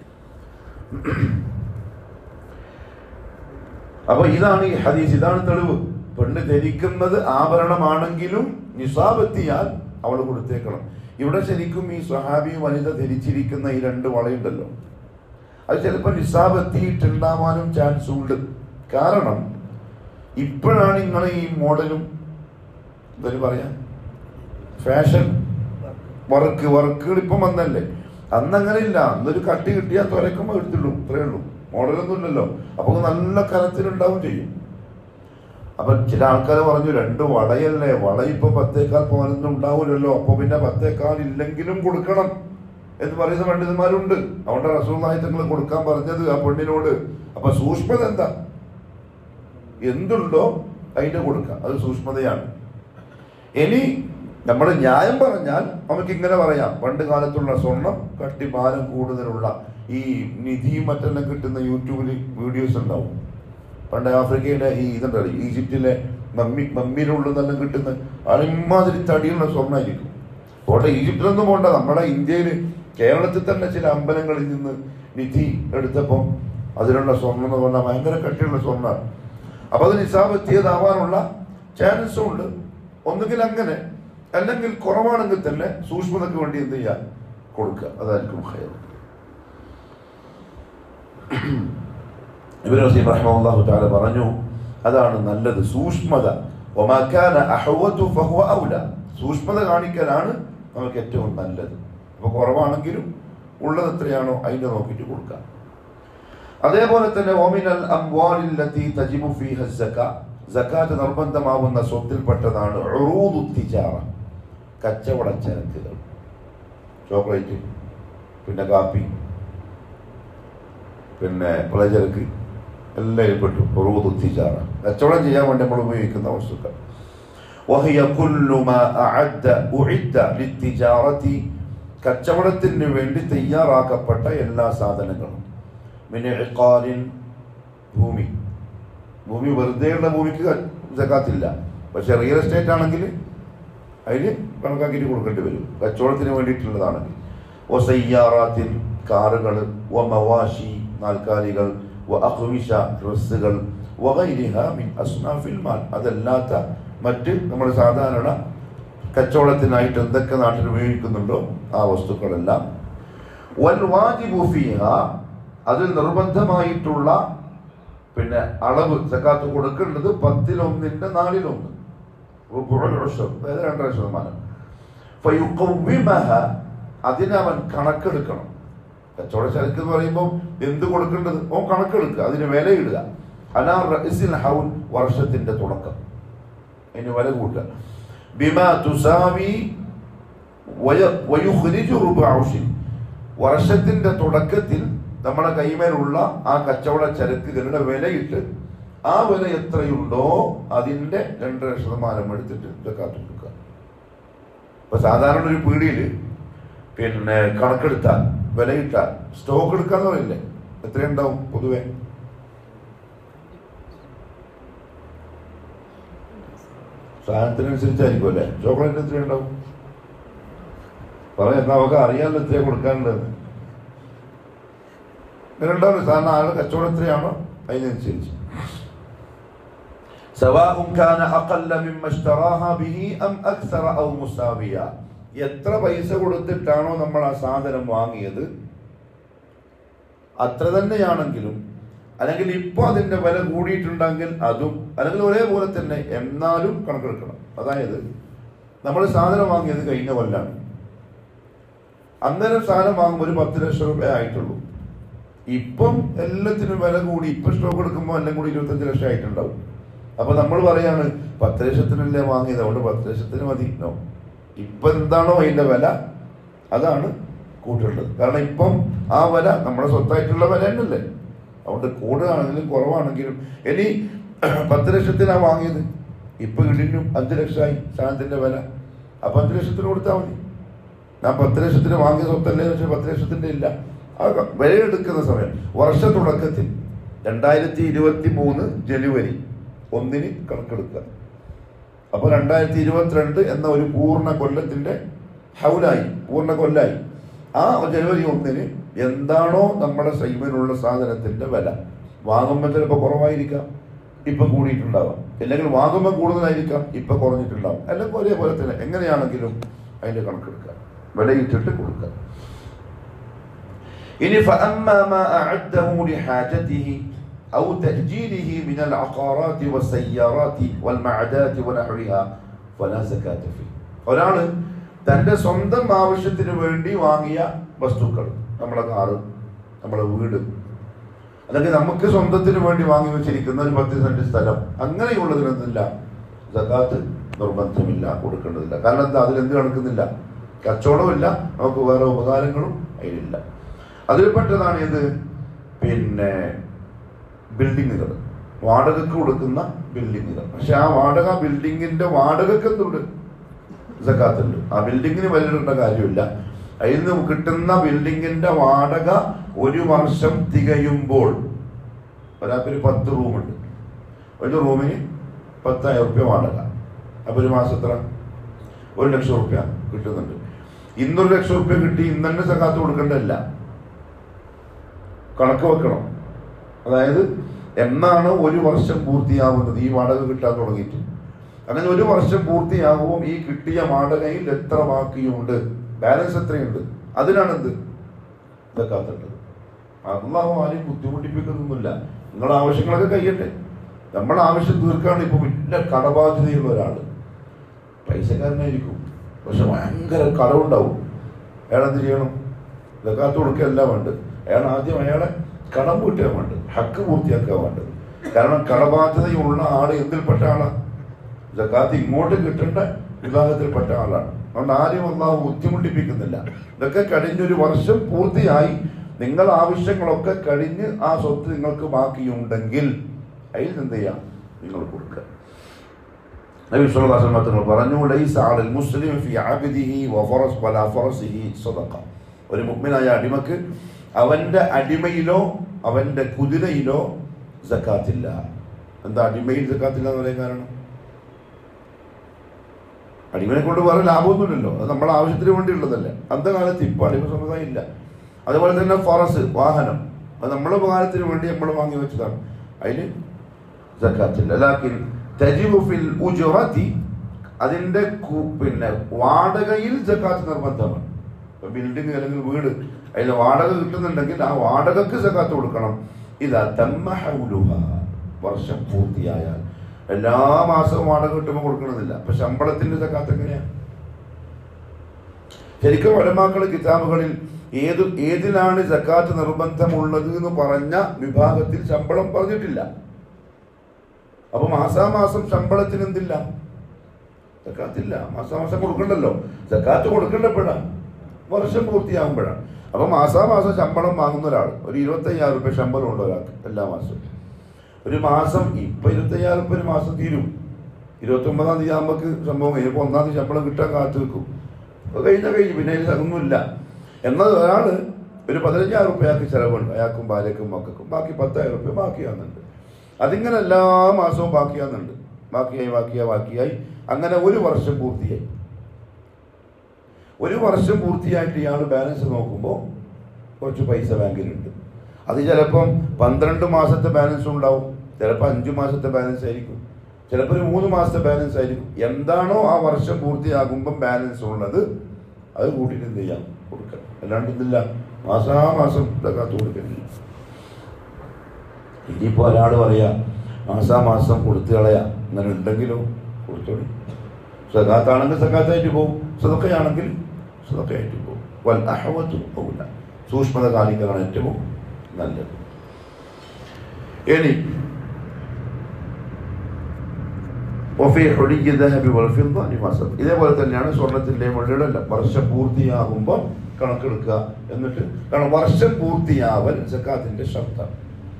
അപ്പൊ ഇതാണ് ഈ ഹദീസ്, ഇതാണ് തെളിവ്. പെണ്ണ് ധരിക്കുന്നത് ആഭരണമാണെങ്കിലും നിസാബെത്തിയാൽ അവൾ കൊടുത്തേക്കണം. ഇവിടെ ശരിക്കും ഈ സ്വഹാബി വനിത ധരിച്ചിരിക്കുന്ന ഈ 2 വളയുണ്ടല്ലോ, അത് ചിലപ്പോൾ നിസാബ് എത്തിയിട്ടുണ്ടാവാനും ചാൻസ് ഉണ്ട്. കാരണം ഇപ്പോഴാണ് നിങ്ങൾ ഈ മോഡലും എന്തായാലും പറയാ ഫാഷൻ വർക്കുകൾ ഇപ്പം വന്നല്ലേ. അന്നങ്ങനെ ഇല്ല. അന്നൊരു കട്ടി കിട്ടിയാൽ തുരക്കുമ്പോൾ എടുത്തുള്ളൂ, ഇത്രയേ ഉള്ളൂ. മോഡലൊന്നും ഇല്ലല്ലോ. അപ്പോൾ നല്ല കനത്തിലുണ്ടാവും ചെയ്യും. അപ്പൊ ചില ആൾക്കാർ പറഞ്ഞു 2 വളയല്ലേ, വള ഇപ്പൊ 10 പോലൊന്നും ഉണ്ടാവില്ലല്ലോ, അപ്പൊ പിന്നെ 10 ഇല്ലെങ്കിലും കൊടുക്കണം എന്ന് പറയുന്ന പണ്ഡിതന്മാരുണ്ട്. അതുകൊണ്ട് റസൂലുള്ളാഹി തങ്ങൾ കൊടുക്കാൻ പറഞ്ഞത് ആ പെണ്ണിനോട്. അപ്പൊ സൂക്ഷ്മത എന്താ, എന്തുണ്ടോ അതിന്റെ കൊടുക്കാം, അത് സൂക്ഷ്മതയാണ്. ഇനി നമ്മൾ ന്യായം പറഞ്ഞാൽ നമുക്ക് ഇങ്ങനെ പറയാം, പണ്ട് കാലത്തുള്ള സ്വർണം കട്ടി ഭാരം കൂടുതലുള്ള ഈ നിധിയും മറ്റെല്ലാം കിട്ടുന്ന യൂട്യൂബിൽ വീഡിയോസ് ഉണ്ടാവും. പണ്ട് ആഫ്രിക്കയിലെ ഈ ഇതുണ്ടല്ലോ, ഈജിപ്തിലെ മമ്മിയിലുള്ളതെല്ലാം കിട്ടുന്ന അമ്മാതിരി തടിയുള്ള സ്വർണ്ണമായിരിക്കും. പോട്ടെ, ഈജിപ്തിലൊന്നും പോണ്ട, നമ്മുടെ ഇന്ത്യയിൽ കേരളത്തിൽ തന്നെ ചില അമ്പലങ്ങളിൽ നിന്ന് നിധി എടുത്തപ്പോൾ അതിലുള്ള സ്വർണ്ണം എന്ന് പറഞ്ഞാൽ ഭയങ്കര കട്ടിയുള്ള സ്വർണ്ണമാണ്. അപ്പൊ അത് നിസാബ് എത്തിയതാവാനുള്ള ചാൻസും ഉണ്ട്. ഒന്നുകിൽ അങ്ങനെ, അല്ലെങ്കിൽ കുറവാണെങ്കിൽ തന്നെ സൂക്ഷ്മതയ്ക്ക് വേണ്ടി എന്ത് ചെയ്യാൻ കൊടുക്കുക, അതായിരിക്കും ഖൈർ. ഇബ്നു റസീം റഹിമഹുല്ലാഹു തആല പറഞ്ഞു, അതാണ് നല്ലത് സൂക്ഷ്മത. വമാ കാന അഹ്വതു ഫഹുവ ഔല, സൂക്ഷ്മത കാണിക്കലാണ് നമുക്ക് ഏറ്റവും നല്ലത്. അപ്പോൾ കുറവാണെങ്കിലും ഉള്ളത് എത്രയാണോ അതിന്റെ നോക്കിയിട്ട് കൊടുക്കുക. അതേപോലെ തന്നെ വമിനൽ അംവാലില്ലതി തജിബു ഫീഹ സകാത്ത് നിർബന്ധമാവുന്ന സ്വത്തിൽപ്പെട്ടതാണ് ഉറൂദു തിജാറ, കച്ചവടച്ചരക്കുകൾ. ചോക്ലേറ്റ്, പിന്നെ കാപ്പി, പിന്നെ പലചരക്ക് എല്ലാം പെട്ടു ഉറൂദു തിജാറ, കച്ചവടം ചെയ്യാൻ വേണ്ടി നമ്മൾ ഉപയോഗിക്കുന്ന വസ്തുക്കൾ. വഹിയ കുല്ലു മാ ഉഇദ്ദ ലിത്തിജാറതി, കച്ചവടത്തിന് വേണ്ടി തയ്യാറാക്കപ്പെട്ട എല്ലാ സാധനങ്ങളും. മിൻ ഇഖാലിൻ, ഭൂമി വെറുതെയുള്ള ഭൂമിക്ക് സകാത്തില്ല. പക്ഷെ റിയൽ എസ്റ്റേറ്റ് ആണെങ്കിൽ അതിന് കണക്കാക്കിയിട്ട് കൊടുക്കേണ്ടി വരും, കച്ചവടത്തിന് വേണ്ടിയിട്ടുള്ളതാണെങ്കിൽ. ഒ സയ്യാറാത്തിൻ, കാറുകൾ, ഒ മവാഷി, നാൽക്കാലികൾ, ഒ അഖ്മിഷ, ഡ്രസ്സുകൾ, വഗൈരിഹ മിൻ അസ്നാഫിൽ മാൽ, അതല്ലാത്ത മറ്റ് നമ്മൾ സാധാരണ കച്ചവടത്തിനായിട്ട് എന്തൊക്കെ നാട്ടിൽ ഉപയോഗിക്കുന്നുണ്ടോ ആ വസ്തുക്കളെല്ലാം. വൽ വാജിബു ഫീഹ, അതിൽ നിർബന്ധമായിട്ടുള്ള പിന്നെ അളവ് സകാത്ത് കൊടുക്കേണ്ടത് 10-1, 4-1, അതായത് 2.5%. ഫയുഖവ്വിമഹ, അതിനവൻ കണക്കെടുക്കണം. കച്ചവട ചരക്ക് എന്ന് പറയുമ്പോൾ എന്ത് കൊടുക്കേണ്ടത് ഓ കണക്കെടുക്കുക, അതിന് വിലയിടുക. അലാ റഅസിൽ ഹൗൽ, വർഷത്തിന്റെ തുടക്കം അതിന് വില കൂട്ടുക. ബിമാ തുസാവി വയുഖ്രിജു റുബഅ ഉശ്രി, വർഷത്തിന്റെ തുടക്കത്തിൽ നമ്മുടെ കൈമേലുള്ള ആ കച്ചവട ചരക്കുകളുടെ വിലയിട്ട് ആ വില എത്രയുണ്ടോ അതിന്റെ 2.5% എടുത്തിട്ട് സകാത്ത് കൊടുക്കുക. ഇപ്പൊ സാധാരണ ഒരു പീടിയിൽ പിന്നെ കണക്കെടുത്താൽ വിലയിട്ടാൽ സ്റ്റോക്ക് എടുക്കാന്ന് പറയില്ലേ, എത്രയുണ്ടാവും പൊതുവെ? സാധനത്തിനനുസരിച്ചായിരിക്കും അല്ലേ. ചോക്ലേറ്റ് എത്രയുണ്ടാവും പറയാം, എന്നാ നമുക്ക് അറിയാമല്ലോ എത്രയാ കൊടുക്കാനുള്ളത്. അങ്ങനെ ഉണ്ടാവില്ല. സാധാരണ ആളുടെ കച്ചവടം എത്രയാണോ അതിനനുസരിച്ച്. എത്ര പൈസ കൊടുത്തിട്ടാണോ നമ്മൾ ആ സാധനം വാങ്ങിയത് അത്ര തന്നെയാണെങ്കിലും, അല്ലെങ്കിൽ ഇപ്പൊ അതിന്റെ വില കൂടിയിട്ടുണ്ടെങ്കിൽ അതും, അല്ലെങ്കിൽ ഒരേപോലെ തന്നെ എന്നാലും കണക്കെടുക്കണം. അതായത് നമ്മൾ സാധനം വാങ്ങിയത് കഴിഞ്ഞ കൊല്ലാണ്, അന്നേരം സാധനം വാങ്ങുമ്പോൾ ഒരു 10 ലക്ഷം രൂപ ആയിട്ടുള്ളൂ. ഇപ്പം എല്ലാത്തിനും വില കൂടി. ഇപ്പം സ്റ്റോക്ക് എടുക്കുമ്പോൾ എല്ലാം കൂടി 25 ലക്ഷം ആയിട്ടുണ്ടാവും. അപ്പോൾ നമ്മൾ പറയാണ് 10 ലക്ഷത്തിനല്ലേ വാങ്ങിയത്, അതുകൊണ്ട് 10 ലക്ഷത്തിന് മതി. നോ, ഇപ്പം എന്താണോ അതിൻ്റെ വില അതാണ് കൂട്ടുള്ളത്. കാരണം ഇപ്പം ആ വില നമ്മുടെ സ്വത്തായിട്ടുള്ള വില തന്നെയല്ലേ. അതുകൊണ്ട് കൂടുതലാണെങ്കിലും കുറവാണെങ്കിലും ഇനി 10 ലക്ഷത്തിനാണ് വാങ്ങിയത്, ഇപ്പം ഇടിഞ്ഞു 5 ലക്ഷമായി സാധനത്തിൻ്റെ വില. അപ്പം 5 ലക്ഷത്തിന് കൊടുത്താൽ മതി. ഞാൻ 10 ലക്ഷത്തിന് വാങ്ങിയ സ്വത്തല്ലേ പക്ഷേ 10 ലക്ഷത്തിൻ്റെ ഇല്ല. ആ വിലയെടുക്കുന്ന സമയം വർഷ തുടക്കത്തിൽ 2023 ജനുവരി 1 കണക്കെടുക്കുക. അപ്പോൾ 2022 എന്ന ഒരു പൂർണ്ണ കൊല്ലത്തിൻ്റെ ഹൗലായി, പൂർണ്ണ കൊല്ലായി. ആ ജനുവരി 1 എന്താണോ നമ്മുടെ സൈമനുള്ള സാധനത്തിൻ്റെ വില, വാങ്ങുമ്പോൾ ചിലപ്പോൾ കുറവായിരിക്കാം, ഇപ്പം കൂടിയിട്ടുണ്ടാവാം. അല്ലെങ്കിൽ വാങ്ങുമ്പോൾ കൂടുതലായിരിക്കാം, ഇപ്പം കുറഞ്ഞിട്ടുണ്ടാവും. അല്ലെങ്കിൽ ഒരേപോലെ തന്നെ എങ്ങനെയാണെങ്കിലും അതിൻ്റെ കണക്കെടുക്കുക, വിലയിട്ടിട്ട് കൊടുക്കുക. ഇനി فأما ما أعده لحاجته أو تأجيله من العقارات والسيارات والمعدات ونحوها فلا زكاة فيه. ഒരാൾ തൻ്റെ സ്വന്തം ആവശ്യത്തിന് വേണ്ടി വാങ്ങിയ വസ്തുക്കൾ, നമ്മളെ കാറ്, നമ്മളെ വീട്, അല്ലെങ്കിൽ നമുക്ക് സ്വന്തത്തിന് വേണ്ടി വാങ്ങി വെച്ചിരിക്കുന്ന ഒരു 10 സെന്റ് സ്ഥലം, അങ്ങനെയുള്ളതിനൊന്നുമില്ല സകാത്ത് നിർബന്ധമില്ല, കൊടുക്കേണ്ടതില്ല. കാരണം എന്താ, അതിലെന്ത് കണക്കുന്നില്ല, കച്ചവടമില്ല, നമുക്ക് വേറെ ഉപകാരങ്ങളും അതിലില്ല. അതിൽപ്പെട്ടതാണ് ഇത് പിന്നെ ബിൽഡിങ്ങുകൾ, വാടകയ്ക്ക് കൊടുക്കുന്ന ബിൽഡിങ്ങുകൾ. പക്ഷെ ആ ബിൽഡിങ്ങിന്റെ വാടകയ്ക്ക് എന്തുണ്ട്, സക്കാത്തുണ്ട്. ആ ബിൽഡിങ്ങിന് വലിയിടേണ്ട കാര്യമില്ല. അതിൽ നിന്ന് കിട്ടുന്ന ബിൽഡിങ്ങിന്റെ വാടക 1 വർഷം തികയുമ്പോൾ, ഒരാൾക്കൊരു 10 റൂമുണ്ട്, ഒരു റൂമിന് 10,000 റുപ്യ വാടക. അപ്പോൾ ഒരു മാസം എത്ര, 1 ലക്ഷം റുപ്യ കിട്ടുന്നുണ്ട്. ഇന്ന് 1 ലക്ഷം റുപ്യ കിട്ടി, ഇന്ന് തന്നെ സക്കാത്ത് കൊടുക്കേണ്ടതല്ല, കണക്ക് വെക്കണം. അതായത് എന്നാണ് 1 വർഷം പൂർത്തിയാവുന്നത് ഈ വാടക കിട്ടാൻ തുടങ്ങിയിട്ട്. അങ്ങനെ 1 വർഷം പൂർത്തിയാകുമ്പോൾ ഈ കിട്ടിയ വാടകയിൽ എത്ര ബാക്കിയുണ്ട്, ബാലൻസ് എത്രയുണ്ട്, അതിനാണ് എന്ത് സക്കാത്തുള്ളത്. അല്ലാഹു ആരെയും ബുദ്ധിമുട്ടിപ്പിക്കുന്നൊന്നുമില്ല. നിങ്ങളുടെ ആവശ്യങ്ങളൊക്കെ കഴിയട്ടെ. നമ്മുടെ ആവശ്യം തീർക്കാണ്. ഇപ്പോൾ വലിയ കടബാധ്യതയുള്ള ഒരാൾ, പൈസക്കാരനായിരിക്കും, പക്ഷെ ഭയങ്കര കടമുണ്ടാവും. അയാളെന്ത് ചെയ്യണം, സക്കാത്ത് കൊടുക്കുകയല്ല വേണ്ടത്. ആദ്യം അയാളെ കടം വീട്ടുക വേണ്ടത്, ഹക്ക് പൂർത്തിയാക്കുക വേണ്ടത്. കാരണം കടബാധ്യതയുള്ള ആള് എന്തിൽപ്പെട്ട ആളാണ്, സക്കാത്ത് ഇങ്ങോട്ട് കിട്ടേണ്ട വിഭാഗത്തിൽപ്പെട്ട ആളാണ്. അതുകൊണ്ട് ആരും അല്ലാഹു ബുദ്ധിമുട്ടിപ്പിക്കുന്നില്ല. ഇതൊക്കെ കഴിഞ്ഞൊരു വർഷം പൂർത്തിയായി, നിങ്ങൾ ആവശ്യങ്ങളൊക്കെ കഴിഞ്ഞ് ആ സ്വത്ത് നിങ്ങൾക്ക് ബാക്കിയുണ്ടെങ്കിൽ അതിൽ എന്ത് ചെയ്യാം, നിങ്ങൾ കൊടുക്കുക. നബി സല്ലല്ലാഹു അലൈഹി വസല്ലം പറഞ്ഞു, ലൈസ അലൽ മുസ്ലിം ഫി അബ്ദിഹി വഫറസ് വലാ ഫറസിഹി സദഖ. ഒരു മുഅ്മിനായ അടിമക്ക് അവന്റെ അടിമയിലോ അവന്റെ കുതിരയിലോ സക്കാത്തില്ല. എന്താ അടിമയിൽ സക്കാത്തില്ല എന്ന് പറയാൻ കാരണം, അടിമനെ കൊണ്ട് വേറെ ലാഭമൊന്നുമില്ലല്ലോ, അത് നമ്മുടെ ആവശ്യത്തിന് വേണ്ടിയുള്ളതല്ലേ. അന്തകാലത്ത് ഇപ്പോൾ അടിമ സമ്പ്രദായം ഇല്ല. അതുപോലെ തന്നെ ഫറസ്, വാഹനം, അത് നമ്മുടെ ഉപകാരത്തിന് വേണ്ടി നമ്മൾ വാങ്ങി വെച്ചതാണ്, അതിന് സക്കാത്തില്ല. ലാകിൻ തജിബു ഫിൽ ഉജ്റതി, അതിന്റെ പിന്നെ വാടകയിൽ സക്കാത്ത് നിർബന്ധമാണ്. ബിൽഡിംഗ് അല്ലെങ്കിൽ വീട്, അതിൽ വാടക കിട്ടുന്നുണ്ടെങ്കിൽ ആ വാടകക്ക് സക്കാത്ത് കൊടുക്കണം. ഇതാ തമ്മ ഹൗലുഹാ, വർഷം പൂർത്തിയായാൽ. എല്ലാ മാസവും വാടക കിട്ടുമ്പോൾ കൊടുക്കണമെന്നില്ല. അപ്പൊ ശമ്പളത്തിന്റെ സക്കാത്ത് എങ്ങനെയാണ്? ശരിക്കും ഉലമാക്കൾ കിതാബുകളിൽ ഏതിലാണ് സക്കാത്ത് നിർബന്ധമുള്ളത് എന്ന് പറഞ്ഞ വിഭാഗത്തിൽ ശമ്പളം പറഞ്ഞിട്ടില്ല. അപ്പൊ മാസാമാസം ശമ്പളത്തിന് എന്തില്ല, സക്കാത്തില്ല. മാസാമാസം കൊടുക്കണ്ടല്ലോ, സക്കാത്ത് കൊടുക്കേണ്ടപ്പോഴാണ് വർഷം പൂർത്തിയാകുമ്പോഴാണ്. അപ്പൊ മാസാമാസം ശമ്പളം വാങ്ങുന്ന ഒരാൾ, ഒരു 25,000 റുപ്യ ശമ്പളം ഉണ്ട് ഒരാൾക്ക് എല്ലാ മാസവും. ഒരു മാസം ഇപ്പൊ 25,000 റുപ്യ ഒരു മാസം തീരും. 29-ാം തീയതി ആകുമ്പോക്ക് സംഭവം കഴിഞ്ഞു. 1-ാം തീയതി ശമ്പളം കിട്ടാൻ കാത്തു വെക്കും. കഴിഞ്ഞു, പിന്നെ അതിൽ ഒന്നുമില്ല. എന്നാൽ ഒരാൾ ഒരു 15,000 റുപ്യക്ക് ചിലവുണ്ട്, അയാൾക്കും ഭാര്യക്കും മക്കൾക്കും. ബാക്കി 10,000 റുപ്യ ബാക്കിയാകുന്നുണ്ട്. അതിങ്ങനെ എല്ലാ മാസവും ബാക്കിയാകുന്നുണ്ട്. ബാക്കിയായി അങ്ങനെ 1 വർഷം പൂർത്തിയായി. 1 വർഷം പൂർത്തിയായിട്ട് ഇയാൾ ബാലൻസ് നോക്കുമ്പോൾ കുറച്ച് പൈസ ബാങ്കിലുണ്ട്. അത് ചിലപ്പം 12 മാസത്തെ ബാലൻസ് ഉണ്ടാവും, ചിലപ്പോൾ 5 മാസത്തെ ബാലൻസ് ആയിരിക്കും, ചിലപ്പോൾ ഒരു 3 മാസത്തെ ബാലൻസ് ആയിരിക്കും. എന്താണോ ആ വർഷം പൂർത്തിയാകുമ്പം ബാലൻസ് ഉള്ളത് അത് കൂട്ടിയിട്ട് എന്ത് ചെയ്യാം, കൊടുക്കണം. അല്ലാണ്ട് ഇതില്ല മാസാമാസം സക്കാത്ത് കൊടുക്കുന്നില്ല. ഇനിയിപ്പോൾ ഒരാൾ പറയാ മാസാമാസം കൊടുത്തു കളയാ, അങ്ങനെ ഉണ്ടെങ്കിലോ കൊടുത്തോളി. സക്കാത്താണെങ്കിൽ സക്കാത്തായിട്ട് പോകും, സദഖയാണെങ്കിൽ സദഖയായിട്ട് പോകും. വൽ അഹ്വതു ഔല, സൂക്ഷ്മത കാണിക്കലാണ് ഏറ്റവും നല്ലത്. ഇനി ഇതേപോലെ തന്നെയാണ് സ്വർണത്തിന്റെയും വെള്ളിയുടെ എല്ലാം വർഷം പൂർത്തിയാകുമ്പോൾ കണക്കെടുക്കുക. എന്നിട്ട് കാരണം വർഷം പൂർത്തിയാവൽ സക്കാത്തിന്റെ ഷർത്താണ്.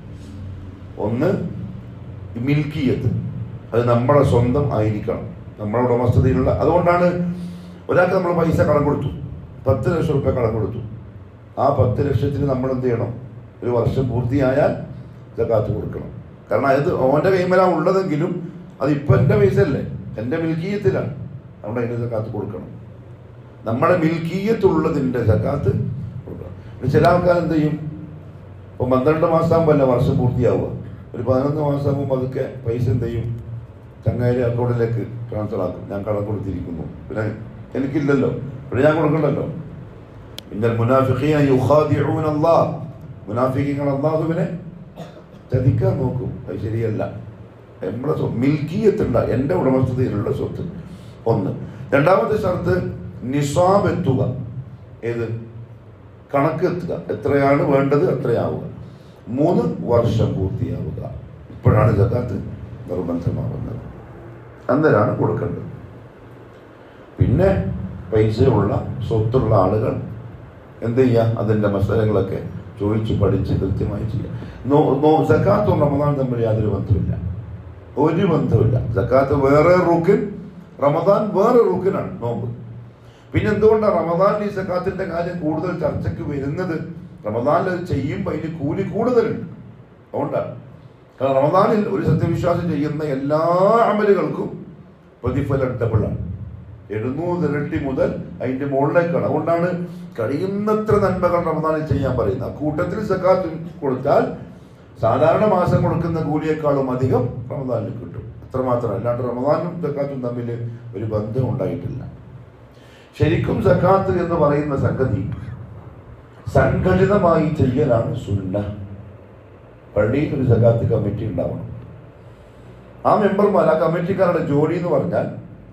ഒന്ന് മിൽക്കിയത്ത്, അത് നമ്മുടെ സ്വന്തം ആയിരിക്കണം, നമ്മുടെ ഉടമസ്ഥതയിലുള്ള. അതുകൊണ്ടാണ് ഒരാൾക്ക് നമ്മൾ പൈസ കടം കൊടുത്തു, 10 ലക്ഷം രൂപ കടം കൊടുത്തു. ആ 10 ലക്ഷത്തിന് നമ്മൾ എന്ത് ചെയ്യണം? ഒരു വർഷം പൂർത്തിയായാൽ സക്കാത്ത് കൊടുക്കണം. കാരണം അത് ഓൻ്റെ കൈമലാണ് ഉള്ളതെങ്കിലും അതിപ്പോൾ എൻ്റെ പൈസ അല്ലേ, എൻ്റെ മിൽക്കീയത്തിലാണ്, നമ്മൾ അതിൻ്റെ സക്കാത്ത് കൊടുക്കണം. നമ്മുടെ മിൽക്കീയത്തുള്ളതിൻ്റെ സക്കാത്ത് കൊടുക്കണം. ചില ആൾക്കാർ എന്ത് ചെയ്യും? ഇപ്പോൾ 12 മാസമാകുമ്പോൾ അല്ല വർഷം പൂർത്തിയാവുക, ഒരു 11 മാസമാകുമ്പോൾ അതൊക്കെ പൈസ എന്ത് ചെയ്യും? ചങ്ങായി അക്കൗണ്ടിലേക്ക് ട്രാൻസ്ഫർ ആക്കും. ഞാൻ കടം കൊടുത്തിരിക്കുന്നു, പിന്നെ എനിക്കില്ലല്ലോ, പിന്നെ ഞാൻ കൊടുക്കണ്ടല്ലോ. ഇന്നൽ മുനാഫിഖീന യുഖാദിഊന അല്ലാഹ്, മുനാഫിഖീങ്ങൾ അല്ലാഹുവിനെ ചതിക്കാൻ നോക്കും. അത് ശരിയല്ല. നമ്മുടെ മിൽക്കിയത്തുള്ള എൻ്റെ ഉടമസ്ഥതയിലുള്ള സ്വത്ത് ഒന്ന്. രണ്ടാമത്തെ ഷർത്ത് നിസാബ് എത്തുക. ഏത്? കണക്ക് എത്തുക, എത്രയാണ് വേണ്ടത് അത്രയാവുക. 3 വർഷം പൂർത്തിയാവുക. ഇപ്പോഴാണ് സക്കാത്ത് നിർബന്ധമാവുന്നത്, അന്നേരമാണ് കൊടുക്കേണ്ടത്. പിന്നെ പൈസയുള്ള സ്വത്തുള്ള ആളുകൾ എന്ത് ചെയ്യുക? അതിൻ്റെ മസലകളൊക്കെ ചോദിച്ച് പഠിച്ച് കൃത്യമായി ചെയ്യുക. സക്കാത്തും റമദാൻ തമ്മിൽ യാതൊരു ബന്ധമില്ല, ഒരു ബന്ധമില്ല. സക്കാത്ത് വേറെ റുക്കിൻ, റമദാൻ വേറെ റുക്കിനാണ് നോമ്പ്. പിന്നെ എന്തുകൊണ്ടാണ് റമദാനിൽ ഈ സക്കാത്തിന്റെ കാര്യം കൂടുതൽ ചർച്ചയ്ക്ക് വരുന്നത്? റമദാനിൽ അത് ചെയ്യുമ്പോൾ അതിന് കൂലി കൂടുതലുണ്ട്, അതുകൊണ്ടാണ്. കാരണം റമദാനിൽ ഒരു സത്യവിശ്വാസം ചെയ്യുന്ന എല്ലാ അമലുകൾക്കും പ്രതിഫലം ഡബിളാണ്, 700 ഇരട്ടി മുതൽ അതിന്റെ മുകളിലേക്കാണ്. അതുകൊണ്ടാണ് കഴിയുന്നത്ര നന്മകൾ റമദാനിൽ ചെയ്യാൻ പറയുന്നത്. ആ കൂട്ടത്തിൽ സക്കാത്ത് കൊടുത്താൽ സാധാരണ മാസം കൊടുക്കുന്ന കൂലിയേക്കാളും അധികം റമദാനിൽ കിട്ടും. അത്രമാത്രം. അല്ലാണ്ട് റമദാനും സക്കാത്തും തമ്മിൽ ഒരു ബന്ധം ഉണ്ടായിട്ടില്ല. ശരിക്കും സക്കാത്ത് എന്ന് പറയുന്ന സംഗതി സംഘടിതമായി ചെയ്യലാണ് സുന്ന. പള്ളിയിൽ ഒരു സക്കാത്ത് കമ്മിറ്റി ഉണ്ടാവണം. ആ മെമ്പർമാർ, ആ കമ്മിറ്റിക്കാരുടെ ജോലി എന്ന് പറഞ്ഞാൽ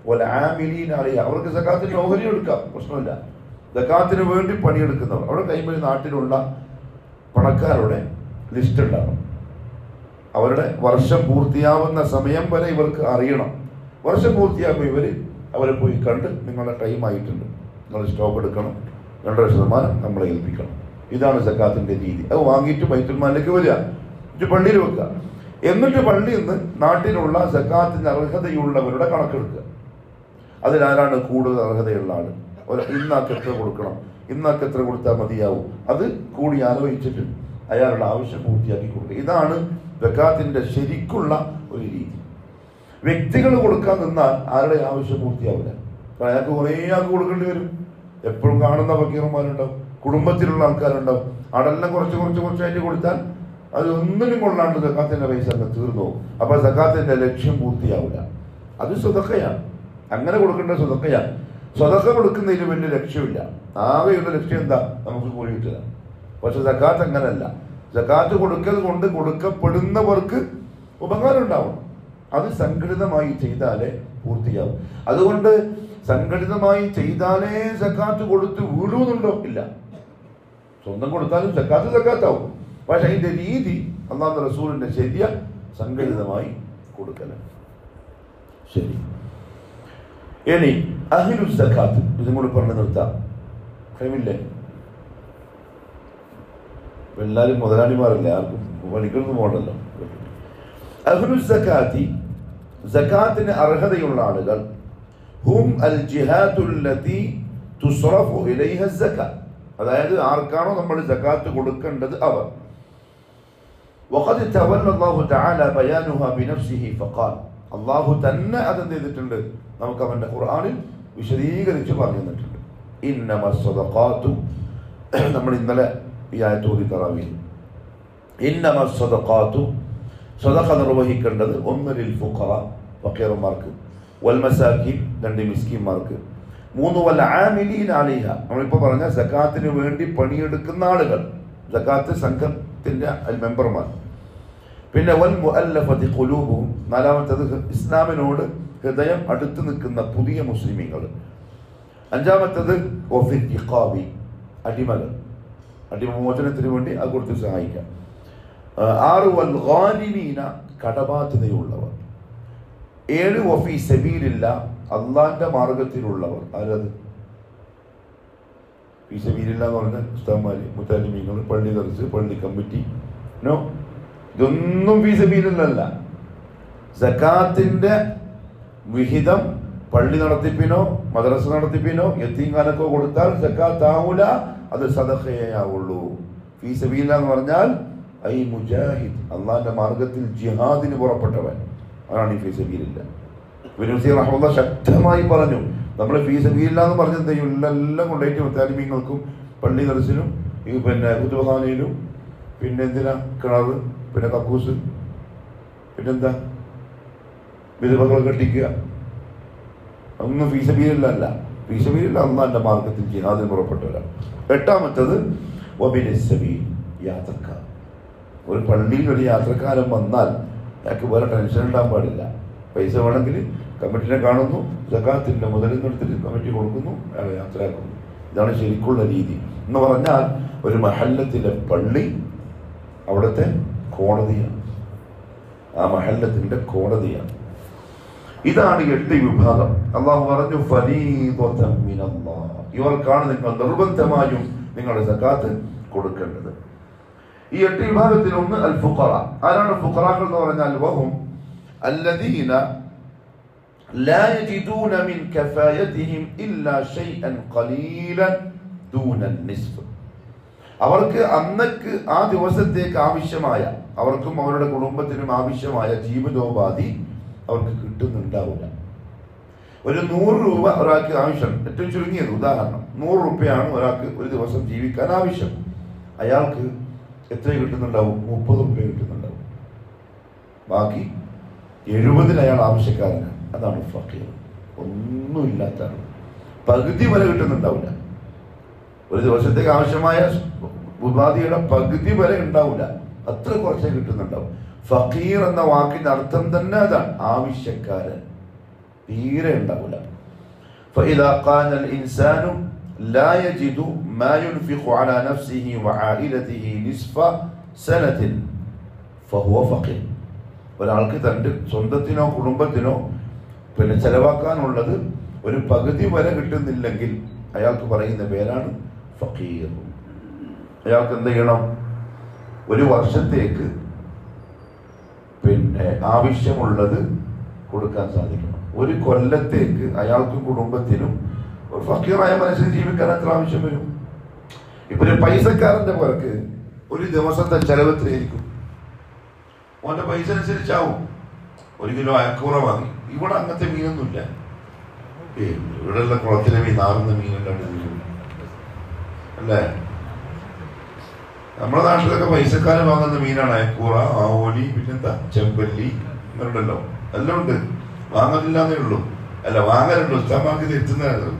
അവർക്ക് സക്കാത്തിന് ഓഹരി എടുക്കാം, പ്രശ്നമില്ല. സക്കാത്തിന് വേണ്ടി പണിയെടുക്കുന്നവർ, അവിടെ കൈമൽ നാട്ടിലുള്ള പണക്കാരുടെ ലിസ്റ്റ് ഉണ്ടാകും. അവരുടെ വർഷം പൂർത്തിയാവുന്ന സമയം വരെ ഇവർക്ക് അറിയണം. വർഷം പൂർത്തിയാകുമ്പോൾ അവരെ പോയി കണ്ട് നിങ്ങളുടെ ടൈം ആയിട്ടുണ്ട്, നിങ്ങൾ സ്റ്റോക്ക് എടുക്കണം, 2% നമ്മളെ ഏൽപ്പിക്കണം. ഇതാണ് സക്കാത്തിന്റെ രീതി. അത് വാങ്ങിയിട്ട് ബൈത്തുൽമാലിലേക്ക് വരിക, പള്ളിയിൽ വെക്കുക. എന്നിട്ട് പള്ളിയിൽ നിന്ന് നാട്ടിലുള്ള സക്കാത്തിന് അർഹതയുള്ളവരുടെ കണക്കെടുക്കുക. അതിലാരാണ് കൂടുതൽ അർഹതയുള്ള ആള്, ഇന്നാൾക്ക് എത്ര കൊടുക്കണം, ഇന്നാൾക്ക് എത്ര കൊടുത്താൽ മതിയാവും, അത് കൂടി ആലോചിച്ചിട്ട് അയാളുടെ ആവശ്യം പൂർത്തിയാക്കി കൊടുക്കുക. ഇതാണ് സക്കാത്തിന്റെ ശരിക്കുള്ള ഒരു രീതി. വ്യക്തികൾ കൊടുക്കാൻ നിന്നാൽ ആരുടെ ആവശ്യം പൂർത്തിയാവില്ല. കാരണം അയാൾക്ക് കുറേ ആൾക്ക് കൊടുക്കേണ്ടി വരും. എപ്പോഴും കാണുന്ന ഫക്കീർമാരുണ്ടാവും, കുടുംബത്തിലുള്ള ആൾക്കാരുണ്ടാവും. അതെല്ലാം കുറച്ചായിട്ട് കൊടുത്താൽ അത് ഒന്നിനും കൊള്ളാണ്ട് സക്കാത്തിന്റെ പൈസ അങ്ങ് തീർന്നു പോകും. അപ്പൊ സക്കാത്തിന്റെ ലക്ഷ്യം പൂർത്തിയാവില്ല. അത് സ്വതക്കയാണ്, അങ്ങനെ കൊടുക്കേണ്ട സ്വതക്കയാണ്. സ്വതക്ക കൊടുക്കുന്നതിന് വലിയ ലക്ഷ്യമില്ല. ആകെയുള്ള ലക്ഷ്യം എന്താ? നമുക്ക് കൂലി കിട്ടുക. പക്ഷെ സക്കാത്ത് അങ്ങനല്ല. സക്കാത്ത് കൊടുക്കൽ കൊണ്ട് കൊടുക്കപ്പെടുന്നവർക്ക് ഉപകാരം ഉണ്ടാവണം. അത് സംഘടിതമായി ചെയ്താലേ പൂർത്തിയാവും. അതുകൊണ്ട് സംഘടിതമായി ചെയ്താലേ സക്കാത്ത് കൊടുത്ത് വീഴുന്നുണ്ടോ? ഇല്ല. സ്വന്തം കൊടുത്താലും സക്കാത്താവും. പക്ഷെ അതിന്റെ രീതി അല്ലാഹു റസൂലിന്റെ ശരിയ സംഘടിതമായി കൊടുക്കലാണ്. ശരി. ഇനി അഹ്ലു സക്കാത്ത്, ഇതും കൂടി പറഞ്ഞു നിർത്താം. കഴിവില്ലേ? എല്ലാവരും മുതലാളിമാരല്ലേ, ആർക്കും പണിക്കൊന്നും പോകണ്ടല്ലോ. അഹ്ലു സക്കാത്തി, സക്കാത്തിന് അർഹതയുള്ള ആളുകൾ, ഹും അൽ ജിഹാത്തുല്ലതി തുസ്റഫു ഇലൈഹ സക്കാത്ത്, അതായത് ആർക്കാണോ നമ്മൾ സക്കാത്ത് കൊടുക്കേണ്ടത് അവർ. വഖദ് തവല്ല അല്ലാഹു തആല ബയാനുഹാ ബിനഫ്സിഹി ഫഖാൽ, അല്ലാഹു തന്നെ അതെന്ത് ചെയ്തിട്ടുണ്ട്? നമുക്ക് അവന്റെ ഖുർആനിൽ വിശദീകരിച്ച് പറഞ്ഞു തന്നിട്ടുണ്ട്. ഇന്നമസ് സദഖാത്തു, നമ്മൾ ഇന്നലെ ഈ ആയത്ത് ഓതി തറാവീഹ്, ഇന്നമസ് സദഖാത്തു, സദഖ നിർവഹിക്കേണ്ടത് ഒന്ന് ലിൽ ഫുഖറ, ഫഖീർമാർക്ക്, വൽ മസാകിൻ, 2 മിസ്കീന്മാർക്ക്, 3 വൽ ആമിലീന അലൈഹ, നമ്മളിപ്പോൾ പറഞ്ഞ സക്കാത്തിന് വേണ്ടി പണിയെടുക്കുന്ന ആളുകൾ, സക്കാത്ത് സംഘത്തിന്റെ മെമ്പർമാർ. പിന്നെ വൽ മുഅല്ലഫതി ഖുലൂബുഹും, 4-ാമത്തേത് ഇസ്ലാമിനോട് ഹൃദയം അടുത്ത് നിൽക്കുന്ന പുതിയ മുസ്ലിമീങ്ങൾ. 5-ാമത്തേത് വഫിൽ ഇഖാബി, അടിമകൾ. അടിമോചനത്തിന് വേണ്ടി അത് കൊടുത്ത് സഹായിക്കാം. 6 വൽ ഗാനിമീന, കടബാധ്യതയുള്ളവർ. 7 വഫീ സബീലില്ല, അള്ളാന്റെ മാർഗത്തിലുള്ളവർ. ആരത്? ഫീ സബീലില്ല എന്ന് പറഞ്ഞാൽ ഉസ്താദ്മാര്, മുത്താലിമീങ്ങൾ, പള്ളി ദർസ്, പള്ളി കമ്മിറ്റി, നോ, ഇതൊന്നും ഫീ സബീലില്ലല്ല. സകാത്തിന്റെ വിഹിതം പള്ളി നടത്തിപ്പിനോ മദ്രസ നടത്തിപ്പിനോ യതീംഖാനക്കോ കൊടുത്താൽ സകാത്ത് ആവൂല, അത് സദഖയാവുള്ളൂ. ഫീ സബീലില്ല എന്ന് പറഞ്ഞാൽ ഐ മുജാഹിദ്, അള്ളാന്റെ മാർഗത്തിൽ ജിഹാദിന് പുറപ്പെട്ടവൻ, അതാണ് ഈ ഫീ സബീലില്ല. ഇബ്നു കസീർ റഹിമഹുല്ലാഹ് ശക്തമായി പറഞ്ഞു, നമ്മൾ ഫീ സബീലില്ല എന്ന് പറഞ്ഞത് എല്ലാം കൊണ്ടുപോയിട്ട് മുത്താലിമീങ്ങൾക്കും പള്ളി ദർസിനും പിന്നെ കുതുബഖാനയിലും പിന്നെ എന്തിനാ കിണർ, പിന്നെ കക്കൂസ്, പിന്നെന്താ വിധവകൾ കെട്ടിക്കുക, ഒന്നും ഫീ സബീലില്ല. ഫീ സബീലില്ല അള്ളാന്റെ മാർഗത്തിൽ ജിഹാദിന് പുറപ്പെട്ടവരാണ്. 8ാമത്തത് വബിനി സബീൽ, യാത്രക്കാർ. ഒരു പള്ളിയിൽ ഒരു യാത്രക്കാരൻ വന്നാൽ അയാൾക്ക് വേറെ ടെൻഷൻ ഉണ്ടാകാൻ പാടില്ല. പൈസ വേണമെങ്കിൽ കമ്മിറ്റിനെ കാണുന്നു, സകാത്തിന്റെ മുതലെന്നെടുത്തിട്ട് കമ്മിറ്റി കൊടുക്കുന്നു, അയാളെ യാത്രയാക്കുന്നു. ഇതാണ് ശരിക്കുള്ള രീതി എന്ന് പറഞ്ഞാൽ ഒരു മഹല്ലത്തിലെ പള്ളി അവിടുത്തെ കോടതിയാണ്, ആ മഹല്ലത്തിന്റെ കോടതിയാണ്. ഇതാണ് 8 വിഭാഗം. അള്ളാഹു പറഞ്ഞു ഫരീദത്തൻ മിനല്ലാഹ്, ഇവർക്കാണ് നിങ്ങൾ നിർബന്ധമായും നിങ്ങളുടെ സകാത്ത് കൊടുക്കേണ്ടത്. ഈ 8 വിഭാഗത്തിൽ ഒന്ന് അൽ ഫുഖറ. ആരാണ് ഫുഖറാക്കൾ എന്ന് പറഞ്ഞാൽ വഹും അല്ലദീന ലാ യജിദൂന മിൻ കഫായതിഹിം ഇല്ലാ ശൈഅൻ ഖലീലൻ ദൂന നിസ്ഫ്. അവർക്ക് അന്നക്ക് ആ ദിവസത്തേക്ക് ആവശ്യമായ, അവർക്കും അവരുടെ കുടുംബത്തിനും ആവശ്യമായ ജീവിതോപാധി അവർക്ക് കിട്ടുന്നുണ്ടാവില്ല. ഒരു 100 രൂപ ഒരാൾക്ക് ആവശ്യം, ഏറ്റവും ചുരുങ്ങിയത് ഉദാഹരണം 100 രൂപയാണ് ഒരാൾക്ക് ഒരു ദിവസം ജീവിക്കാൻ ആവശ്യം. അയാൾക്ക് എത്ര കിട്ടുന്നുണ്ടാവും? 30 രൂപ കിട്ടുന്നുണ്ടാവും. ബാക്കി 70 അയാൾ ആവശ്യക്കാരനാണ്. അതാണ് ഫഖീർ. ഒന്നുമില്ലാത്തതാണ്, പകുതി വരെ കിട്ടുന്നുണ്ടാവില്ല. ഒരു ദിവസത്തേക്ക് ആവശ്യമായ ഉപാധിയുടെ പകുതി വരെ ഉണ്ടാവില്ല, അത്ര കുറച്ചേ കിട്ടുന്നുണ്ടാവും. ഫഖീർ എന്ന വാക്കിന്റെ അർത്ഥം തന്നെ അതാണ്, ആവശ്യക്കാരൻ. തീരെ ഉണ്ടാവില്ല. فإذا قال الإنسان لا يجد ما ينفق على نفسه وعائلته نصف سنة فهو فقير. ഒരാൾക്ക് തൻ്റെ സ്വന്തത്തിനോ കുടുംബത്തിനോ പിന്നെ ചെലവാക്കാനുള്ളത് ഒരു പകുതി വരെ കിട്ടുന്നില്ലെങ്കിൽ അയാൾക്ക് പറയുന്ന പേരാണ് ഫഖീർ. അയാൾക്ക് എന്ത് ചെയ്യണം? ഒരു വർഷത്തേക്ക് പിന്നെ ആവശ്യമുള്ളത് കൊടുക്കാൻ സാധിക്കണം. ഒരു കൊല്ലത്തേക്ക് അയാൾക്കും കുടുംബത്തിനും ഒരു ഫക്കീറായ മനുഷ്യന് ജീവിക്കാൻ എത്ര ആവശ്യം വരും? ഇപ്പൊ ഒരു പൈസക്കാരന്റെ പേർക്ക് ഒരു ദിവസത്തെ ചെലവ് എത്രയായിരിക്കും? ഓന്റെ പൈസ അനുസരിച്ചാവും. 1 കിലോ അയക്കൂറ വാങ്ങി. ഇവിടെ അങ്ങനത്തെ മീനൊന്നുമില്ല. ഇവിടെയുള്ള കുളത്തിലെ മീൻ, നാറുന്ന മീനല്ലാണ്ട് അല്ലേ? നമ്മുടെ നാട്ടിലൊക്കെ പൈസക്കാരൻ വാങ്ങുന്ന മീനാണ് അയക്കൂറ, ആവോലി, പിന്നെന്താ ചെമ്പല്ലി, അങ്ങനെയുണ്ടല്ലോ. എല്ലാം ഉണ്ട്, വാങ്ങലില്ലാന്നേ ഉള്ളൂ. അല്ല, വാങ്ങലുണ്ട്, ഉസ്താമാർക്ക് എത്തുന്നതാണ്.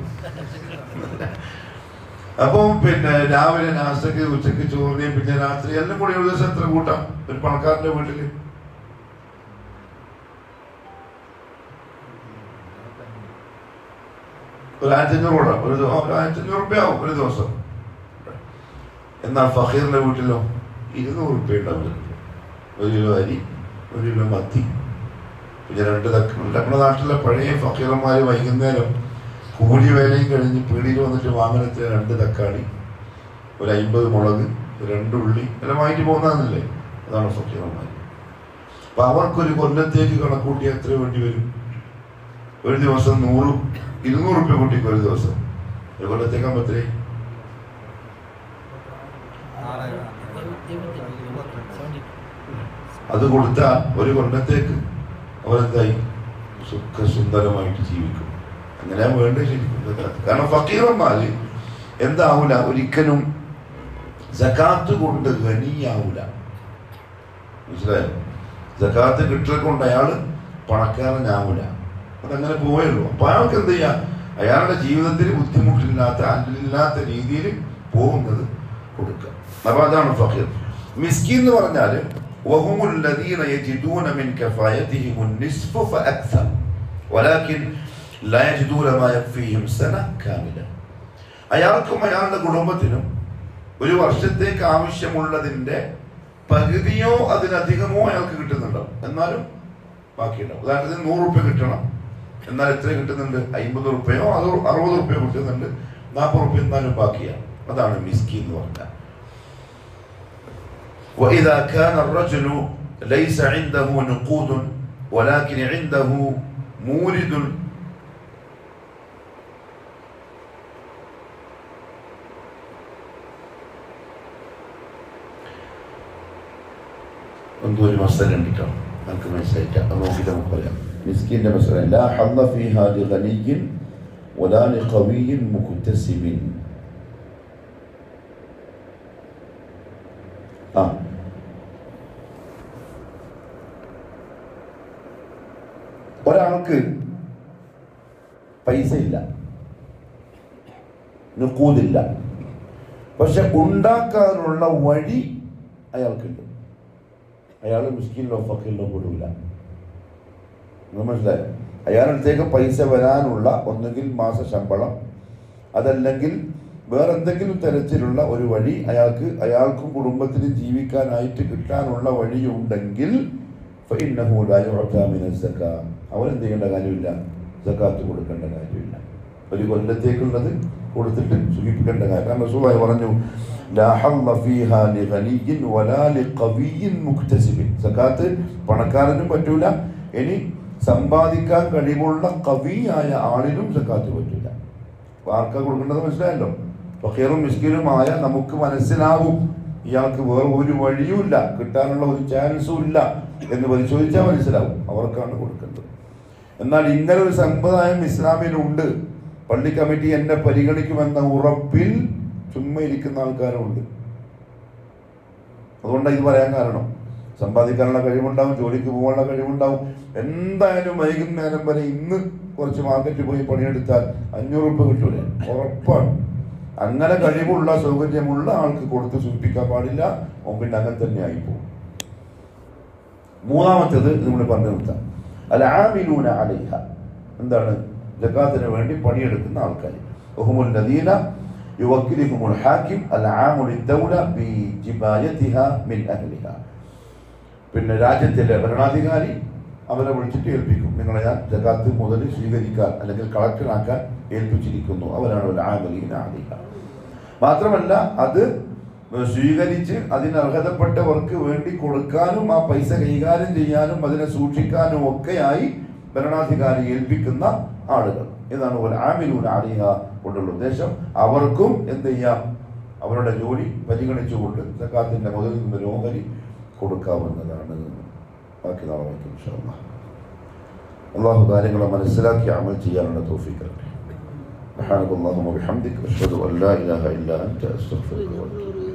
അപ്പം പിന്നെ രാവിലെ നാസ്തക്ക്, ഉച്ചക്ക് ചോറിന്, പിന്നെ രാത്രി എല്ലാം കൂടി ഒരു ദിവസം എത്ര കൂട്ടാം? ഒരു പണക്കാരന്റെ വീട്ടില് ഒരു 1500 കൂടാം, 1500 രൂപയാവും ഒരു ദിവസം. എന്നാൽ ഫഖീറിന്റെ വീട്ടിലോ 200 രൂപ ഉണ്ടാവില്ല. 1 കിലോ അരി, 1 കിലോ മത്തി, പിന്നെ 2 തക്കാളി. നമ്മുടെ നാട്ടിലെ പഴയ ഫഖീറന്മാര് വൈകുന്നേരം കൂലി വേലയും കഴിഞ്ഞ് പീടിയിൽ വന്നിട്ട് വാങ്ങനത്തെ 2 തക്കാളി, ഒരു 50 മുളക്, 2 ഉള്ളി എല്ലാം വാങ്ങിട്ട് പോകുന്നതാണല്ലേ. അതാണ് ഫഖീറന്മാർ. അപ്പൊ അവർക്കൊരു കൊല്ലത്തേക്ക് കണക്കൂട്ടിയാൽ എത്ര വേണ്ടി വരും? ഒരു ദിവസം 200 രൂപ കൂട്ടിക്ക് ഒരു ദിവസം. ഒരു കൊല്ലത്തേക്കാകുമ്പോ എത്രേ? അത് കൊടുത്താൽ ഒരു കൊല്ലത്തേക്ക് അവരെന്തായി? സുഖസുന്ദരമായിട്ട് ജീവിക്കും. അങ്ങനെ വേണ്ട ശരിക്കും. കാരണം ഫക്കീറന്മാര് എന്താവൂല, ഒരിക്കലും സകാത്ത് കൊണ്ട് ഖനിയാവൂല. മനസ്സിലായോ? സകാത്ത് കിട്ടൽ കൊണ്ട് അയാള് പണക്കാരനാവൂല. അതങ്ങനെ പോവുള്ളൂ. അപ്പൊ അയാൾക്ക് എന്ത് ചെയ്യാം? അയാളുടെ ജീവിതത്തിൽ ബുദ്ധിമുട്ടില്ലാത്ത, അല്ലില്ലാത്ത രീതിയിൽ പോകുന്നത് കൊടുക്കുക. അപ്പൊ അതാണ് ഫഖീർ. മിസ്കീൻ എന്ന് പറഞ്ഞാല് وهم الذين يجدون من كفايتهم النصف فأكثر ولكن لا يجدون ما يكفيهم سنة كاملة. അയാൾക്കും അയാളുടെ കുടുംബത്തിനും ഒരു വർഷത്തേക്ക് ആവശ്യമുള്ളതിന്റെ പകുതിയോ അതിലധികമോ അയാൾക്ക് കിട്ടുന്നുണ്ടാവും, എന്നാലും ബാക്കിയുണ്ടാവും. ഉദാഹരണത്തിന് 100 റുപ്യ കിട്ടണം, എന്നാൽ എത്ര കിട്ടുന്നുണ്ട്? 50 റുപ്യയോ അതോ 60 റുപ്യ കിട്ടുന്നുണ്ട്, 40 റുപ്യ എന്നാലും ബാക്കിയാണ്. അതാണ് മിസ്കീൻ എന്ന് പറഞ്ഞാൽ. وإذا كان الرجل ليس عنده نقود ولكن عنده مورد انظر مسألة نكتب أنك مسألة أنا كده مقولة مسكين ده مسألة لا حظ فيها لغني ولا لقوي مكتسب. ഒരാൾക്ക് പൈസ ഇല്ല, നുഖൂദില്ല, പക്ഷെ ഉണ്ടാക്കാനുള്ള വഴി അയാൾക്കുണ്ട്. അയാൾ മിസ്കീനിലോ ഫക്കീറിലോ പെടില്ല. മനസ്സിലായോ? അയാളടുത്തേക്ക് പൈസ വരാനുള്ള ഒന്നുകിൽ മാസ ശമ്പളം, അതല്ലെങ്കിൽ വേറെന്തെങ്കിലും തരത്തിലുള്ള ഒരു വഴി അയാൾക്കും കുടുംബത്തിനും ജീവിക്കാനായിട്ട് കിട്ടാനുള്ള വഴിയുണ്ടെങ്കിൽ അവരെന്ത് ചെയ്യേണ്ട കാര്യമില്ല, സക്കാത്ത് കൊടുക്കേണ്ട കാര്യമില്ല. ഒരു കൊല്ലത്തേക്കുള്ളത് കൊടുത്തിട്ട് സുഖിപ്പിക്കേണ്ട കാര്യം. കാരണം റസൂലുള്ളാഹി പറഞ്ഞു സക്കാത്ത് പണക്കാരനും പറ്റൂല, ഇനി സമ്പാദിക്കാൻ കഴിവുള്ള കവിയായ ആളിനും സക്കാത്ത് പറ്റൂല. ആർക്കാ കൊടുക്കേണ്ടത് മനസ്സിലായല്ലോ? ഫഖീറും മിസ്കീനുമായ നമുക്ക് മനസ്സിലാവും ഇയാൾക്ക് വേറെ ഒരു വഴിയുമില്ല, കിട്ടാനുള്ള ഒരു ചാൻസും ഇല്ല എന്ന് പരിശോധിച്ചാൽ മനസ്സിലാവും, അവർക്കാണ് കൊടുക്കേണ്ടത്. എന്നാൽ ഇങ്ങനെ ഒരു സമ്പ്രദായം ഇസ്ലാമിലുണ്ട്, പള്ളി കമ്മിറ്റി എന്നെ പരിഗണിക്കുമെന്ന ഉറപ്പിൽ ചുമ്മാ ഇരിക്കുന്ന ആൾക്കാരുണ്ട്. അതുകൊണ്ടാണ് ഇത് പറയാൻ കാരണം. സമ്പാദിക്കാനുള്ള കഴിവുണ്ടാവും, ജോലിക്ക് പോകാനുള്ള കഴിവുണ്ടാവും. എന്തായാലും വൈകുന്നേരം വരെ ഇന്ന് കുറച്ച് മാർക്കറ്റിൽ പോയി പണിയെടുത്താൽ 500 രൂപ കിട്ടൂലേ? ഉറപ്പാണ്. അങ്ങനെ കഴിവുള്ള സൗകര്യമുള്ള ആൾക്ക് കൊടുത്ത് സൂചിപ്പിക്കാൻ പാടില്ല, പിന്നെ അങ്ങനെ തന്നെ ആയിപ്പോകും. മൂന്നാമത്തേത് നമ്മൾ പറഞ്ഞു നിർത്താം, അൽ ആമിലൂന അലൈഹ. എന്താണ്? സക്കാത്തിന് വേണ്ടി പണിയെടുക്കുന്ന ആൾക്കാർ. വഹുമുൽ ലദീന യുവക്കിലുഹുമുൽ ഹാക്കിം അൽ ആമു ലിദ്ദൗല ബിജിബായതിഹ മിൻ അഹ്ലിഹ. പിന്നെ രാജ്യത്തിലെ ഭരണാധികാരി അവരെ വിളിച്ചിട്ട് ഏൽപ്പിക്കും, നിങ്ങളെ ഞാൻ സക്കാത്ത് മുതൽ സ്വീകരിക്കാൻ അല്ലെങ്കിൽ കളക്ടറാക്കാൻ ഏൽപ്പിച്ചിരിക്കുന്നു. അവരാണ് അൽ ആമിലീന അലൈഹ. മാത്രമല്ല അത് സ്വീകരിച്ച് അതിന് അർഹതപ്പെട്ടവർക്ക് വേണ്ടി കൊടുക്കാനും ആ പൈസ കൈകാര്യം ചെയ്യാനും അതിനെ സൂക്ഷിക്കാനും ഒക്കെയായി ഭരണാധികാരി ഏൽപ്പിക്കുന്ന ആളുകൾ. ഇതാണ് ഒരു ആമിലൂന അലൈഹ കൊണ്ടുള്ള ഉദ്ദേശം. അവർക്കും എന്ത് ചെയ്യാം? അവരുടെ ജോലി പരിഗണിച്ചുകൊണ്ട് സക്കാത്തിന്റെ മുതൽ നിന്ന് ഓഹരി കൊടുക്കാവുന്നതാണ്. ബാക്കി നാളെ വയ്ക്കും ഇൻഷാ അല്ലാഹ്. അല്ലാഹു കാര്യങ്ങളെ മനസ്സിലാക്കി അമൽ ചെയ്യാനുള്ള തൗഫീഖ് നൽകട്ടെ. സുബ്ഹാനല്ലാഹി വബിഹംദിക അഷ്ഹദു അൻ ലാ ഇലാഹ ഇല്ലാ അൻത അസ്തഗ്ഫിറുക വ അത്തൂബു ഇലൈക്.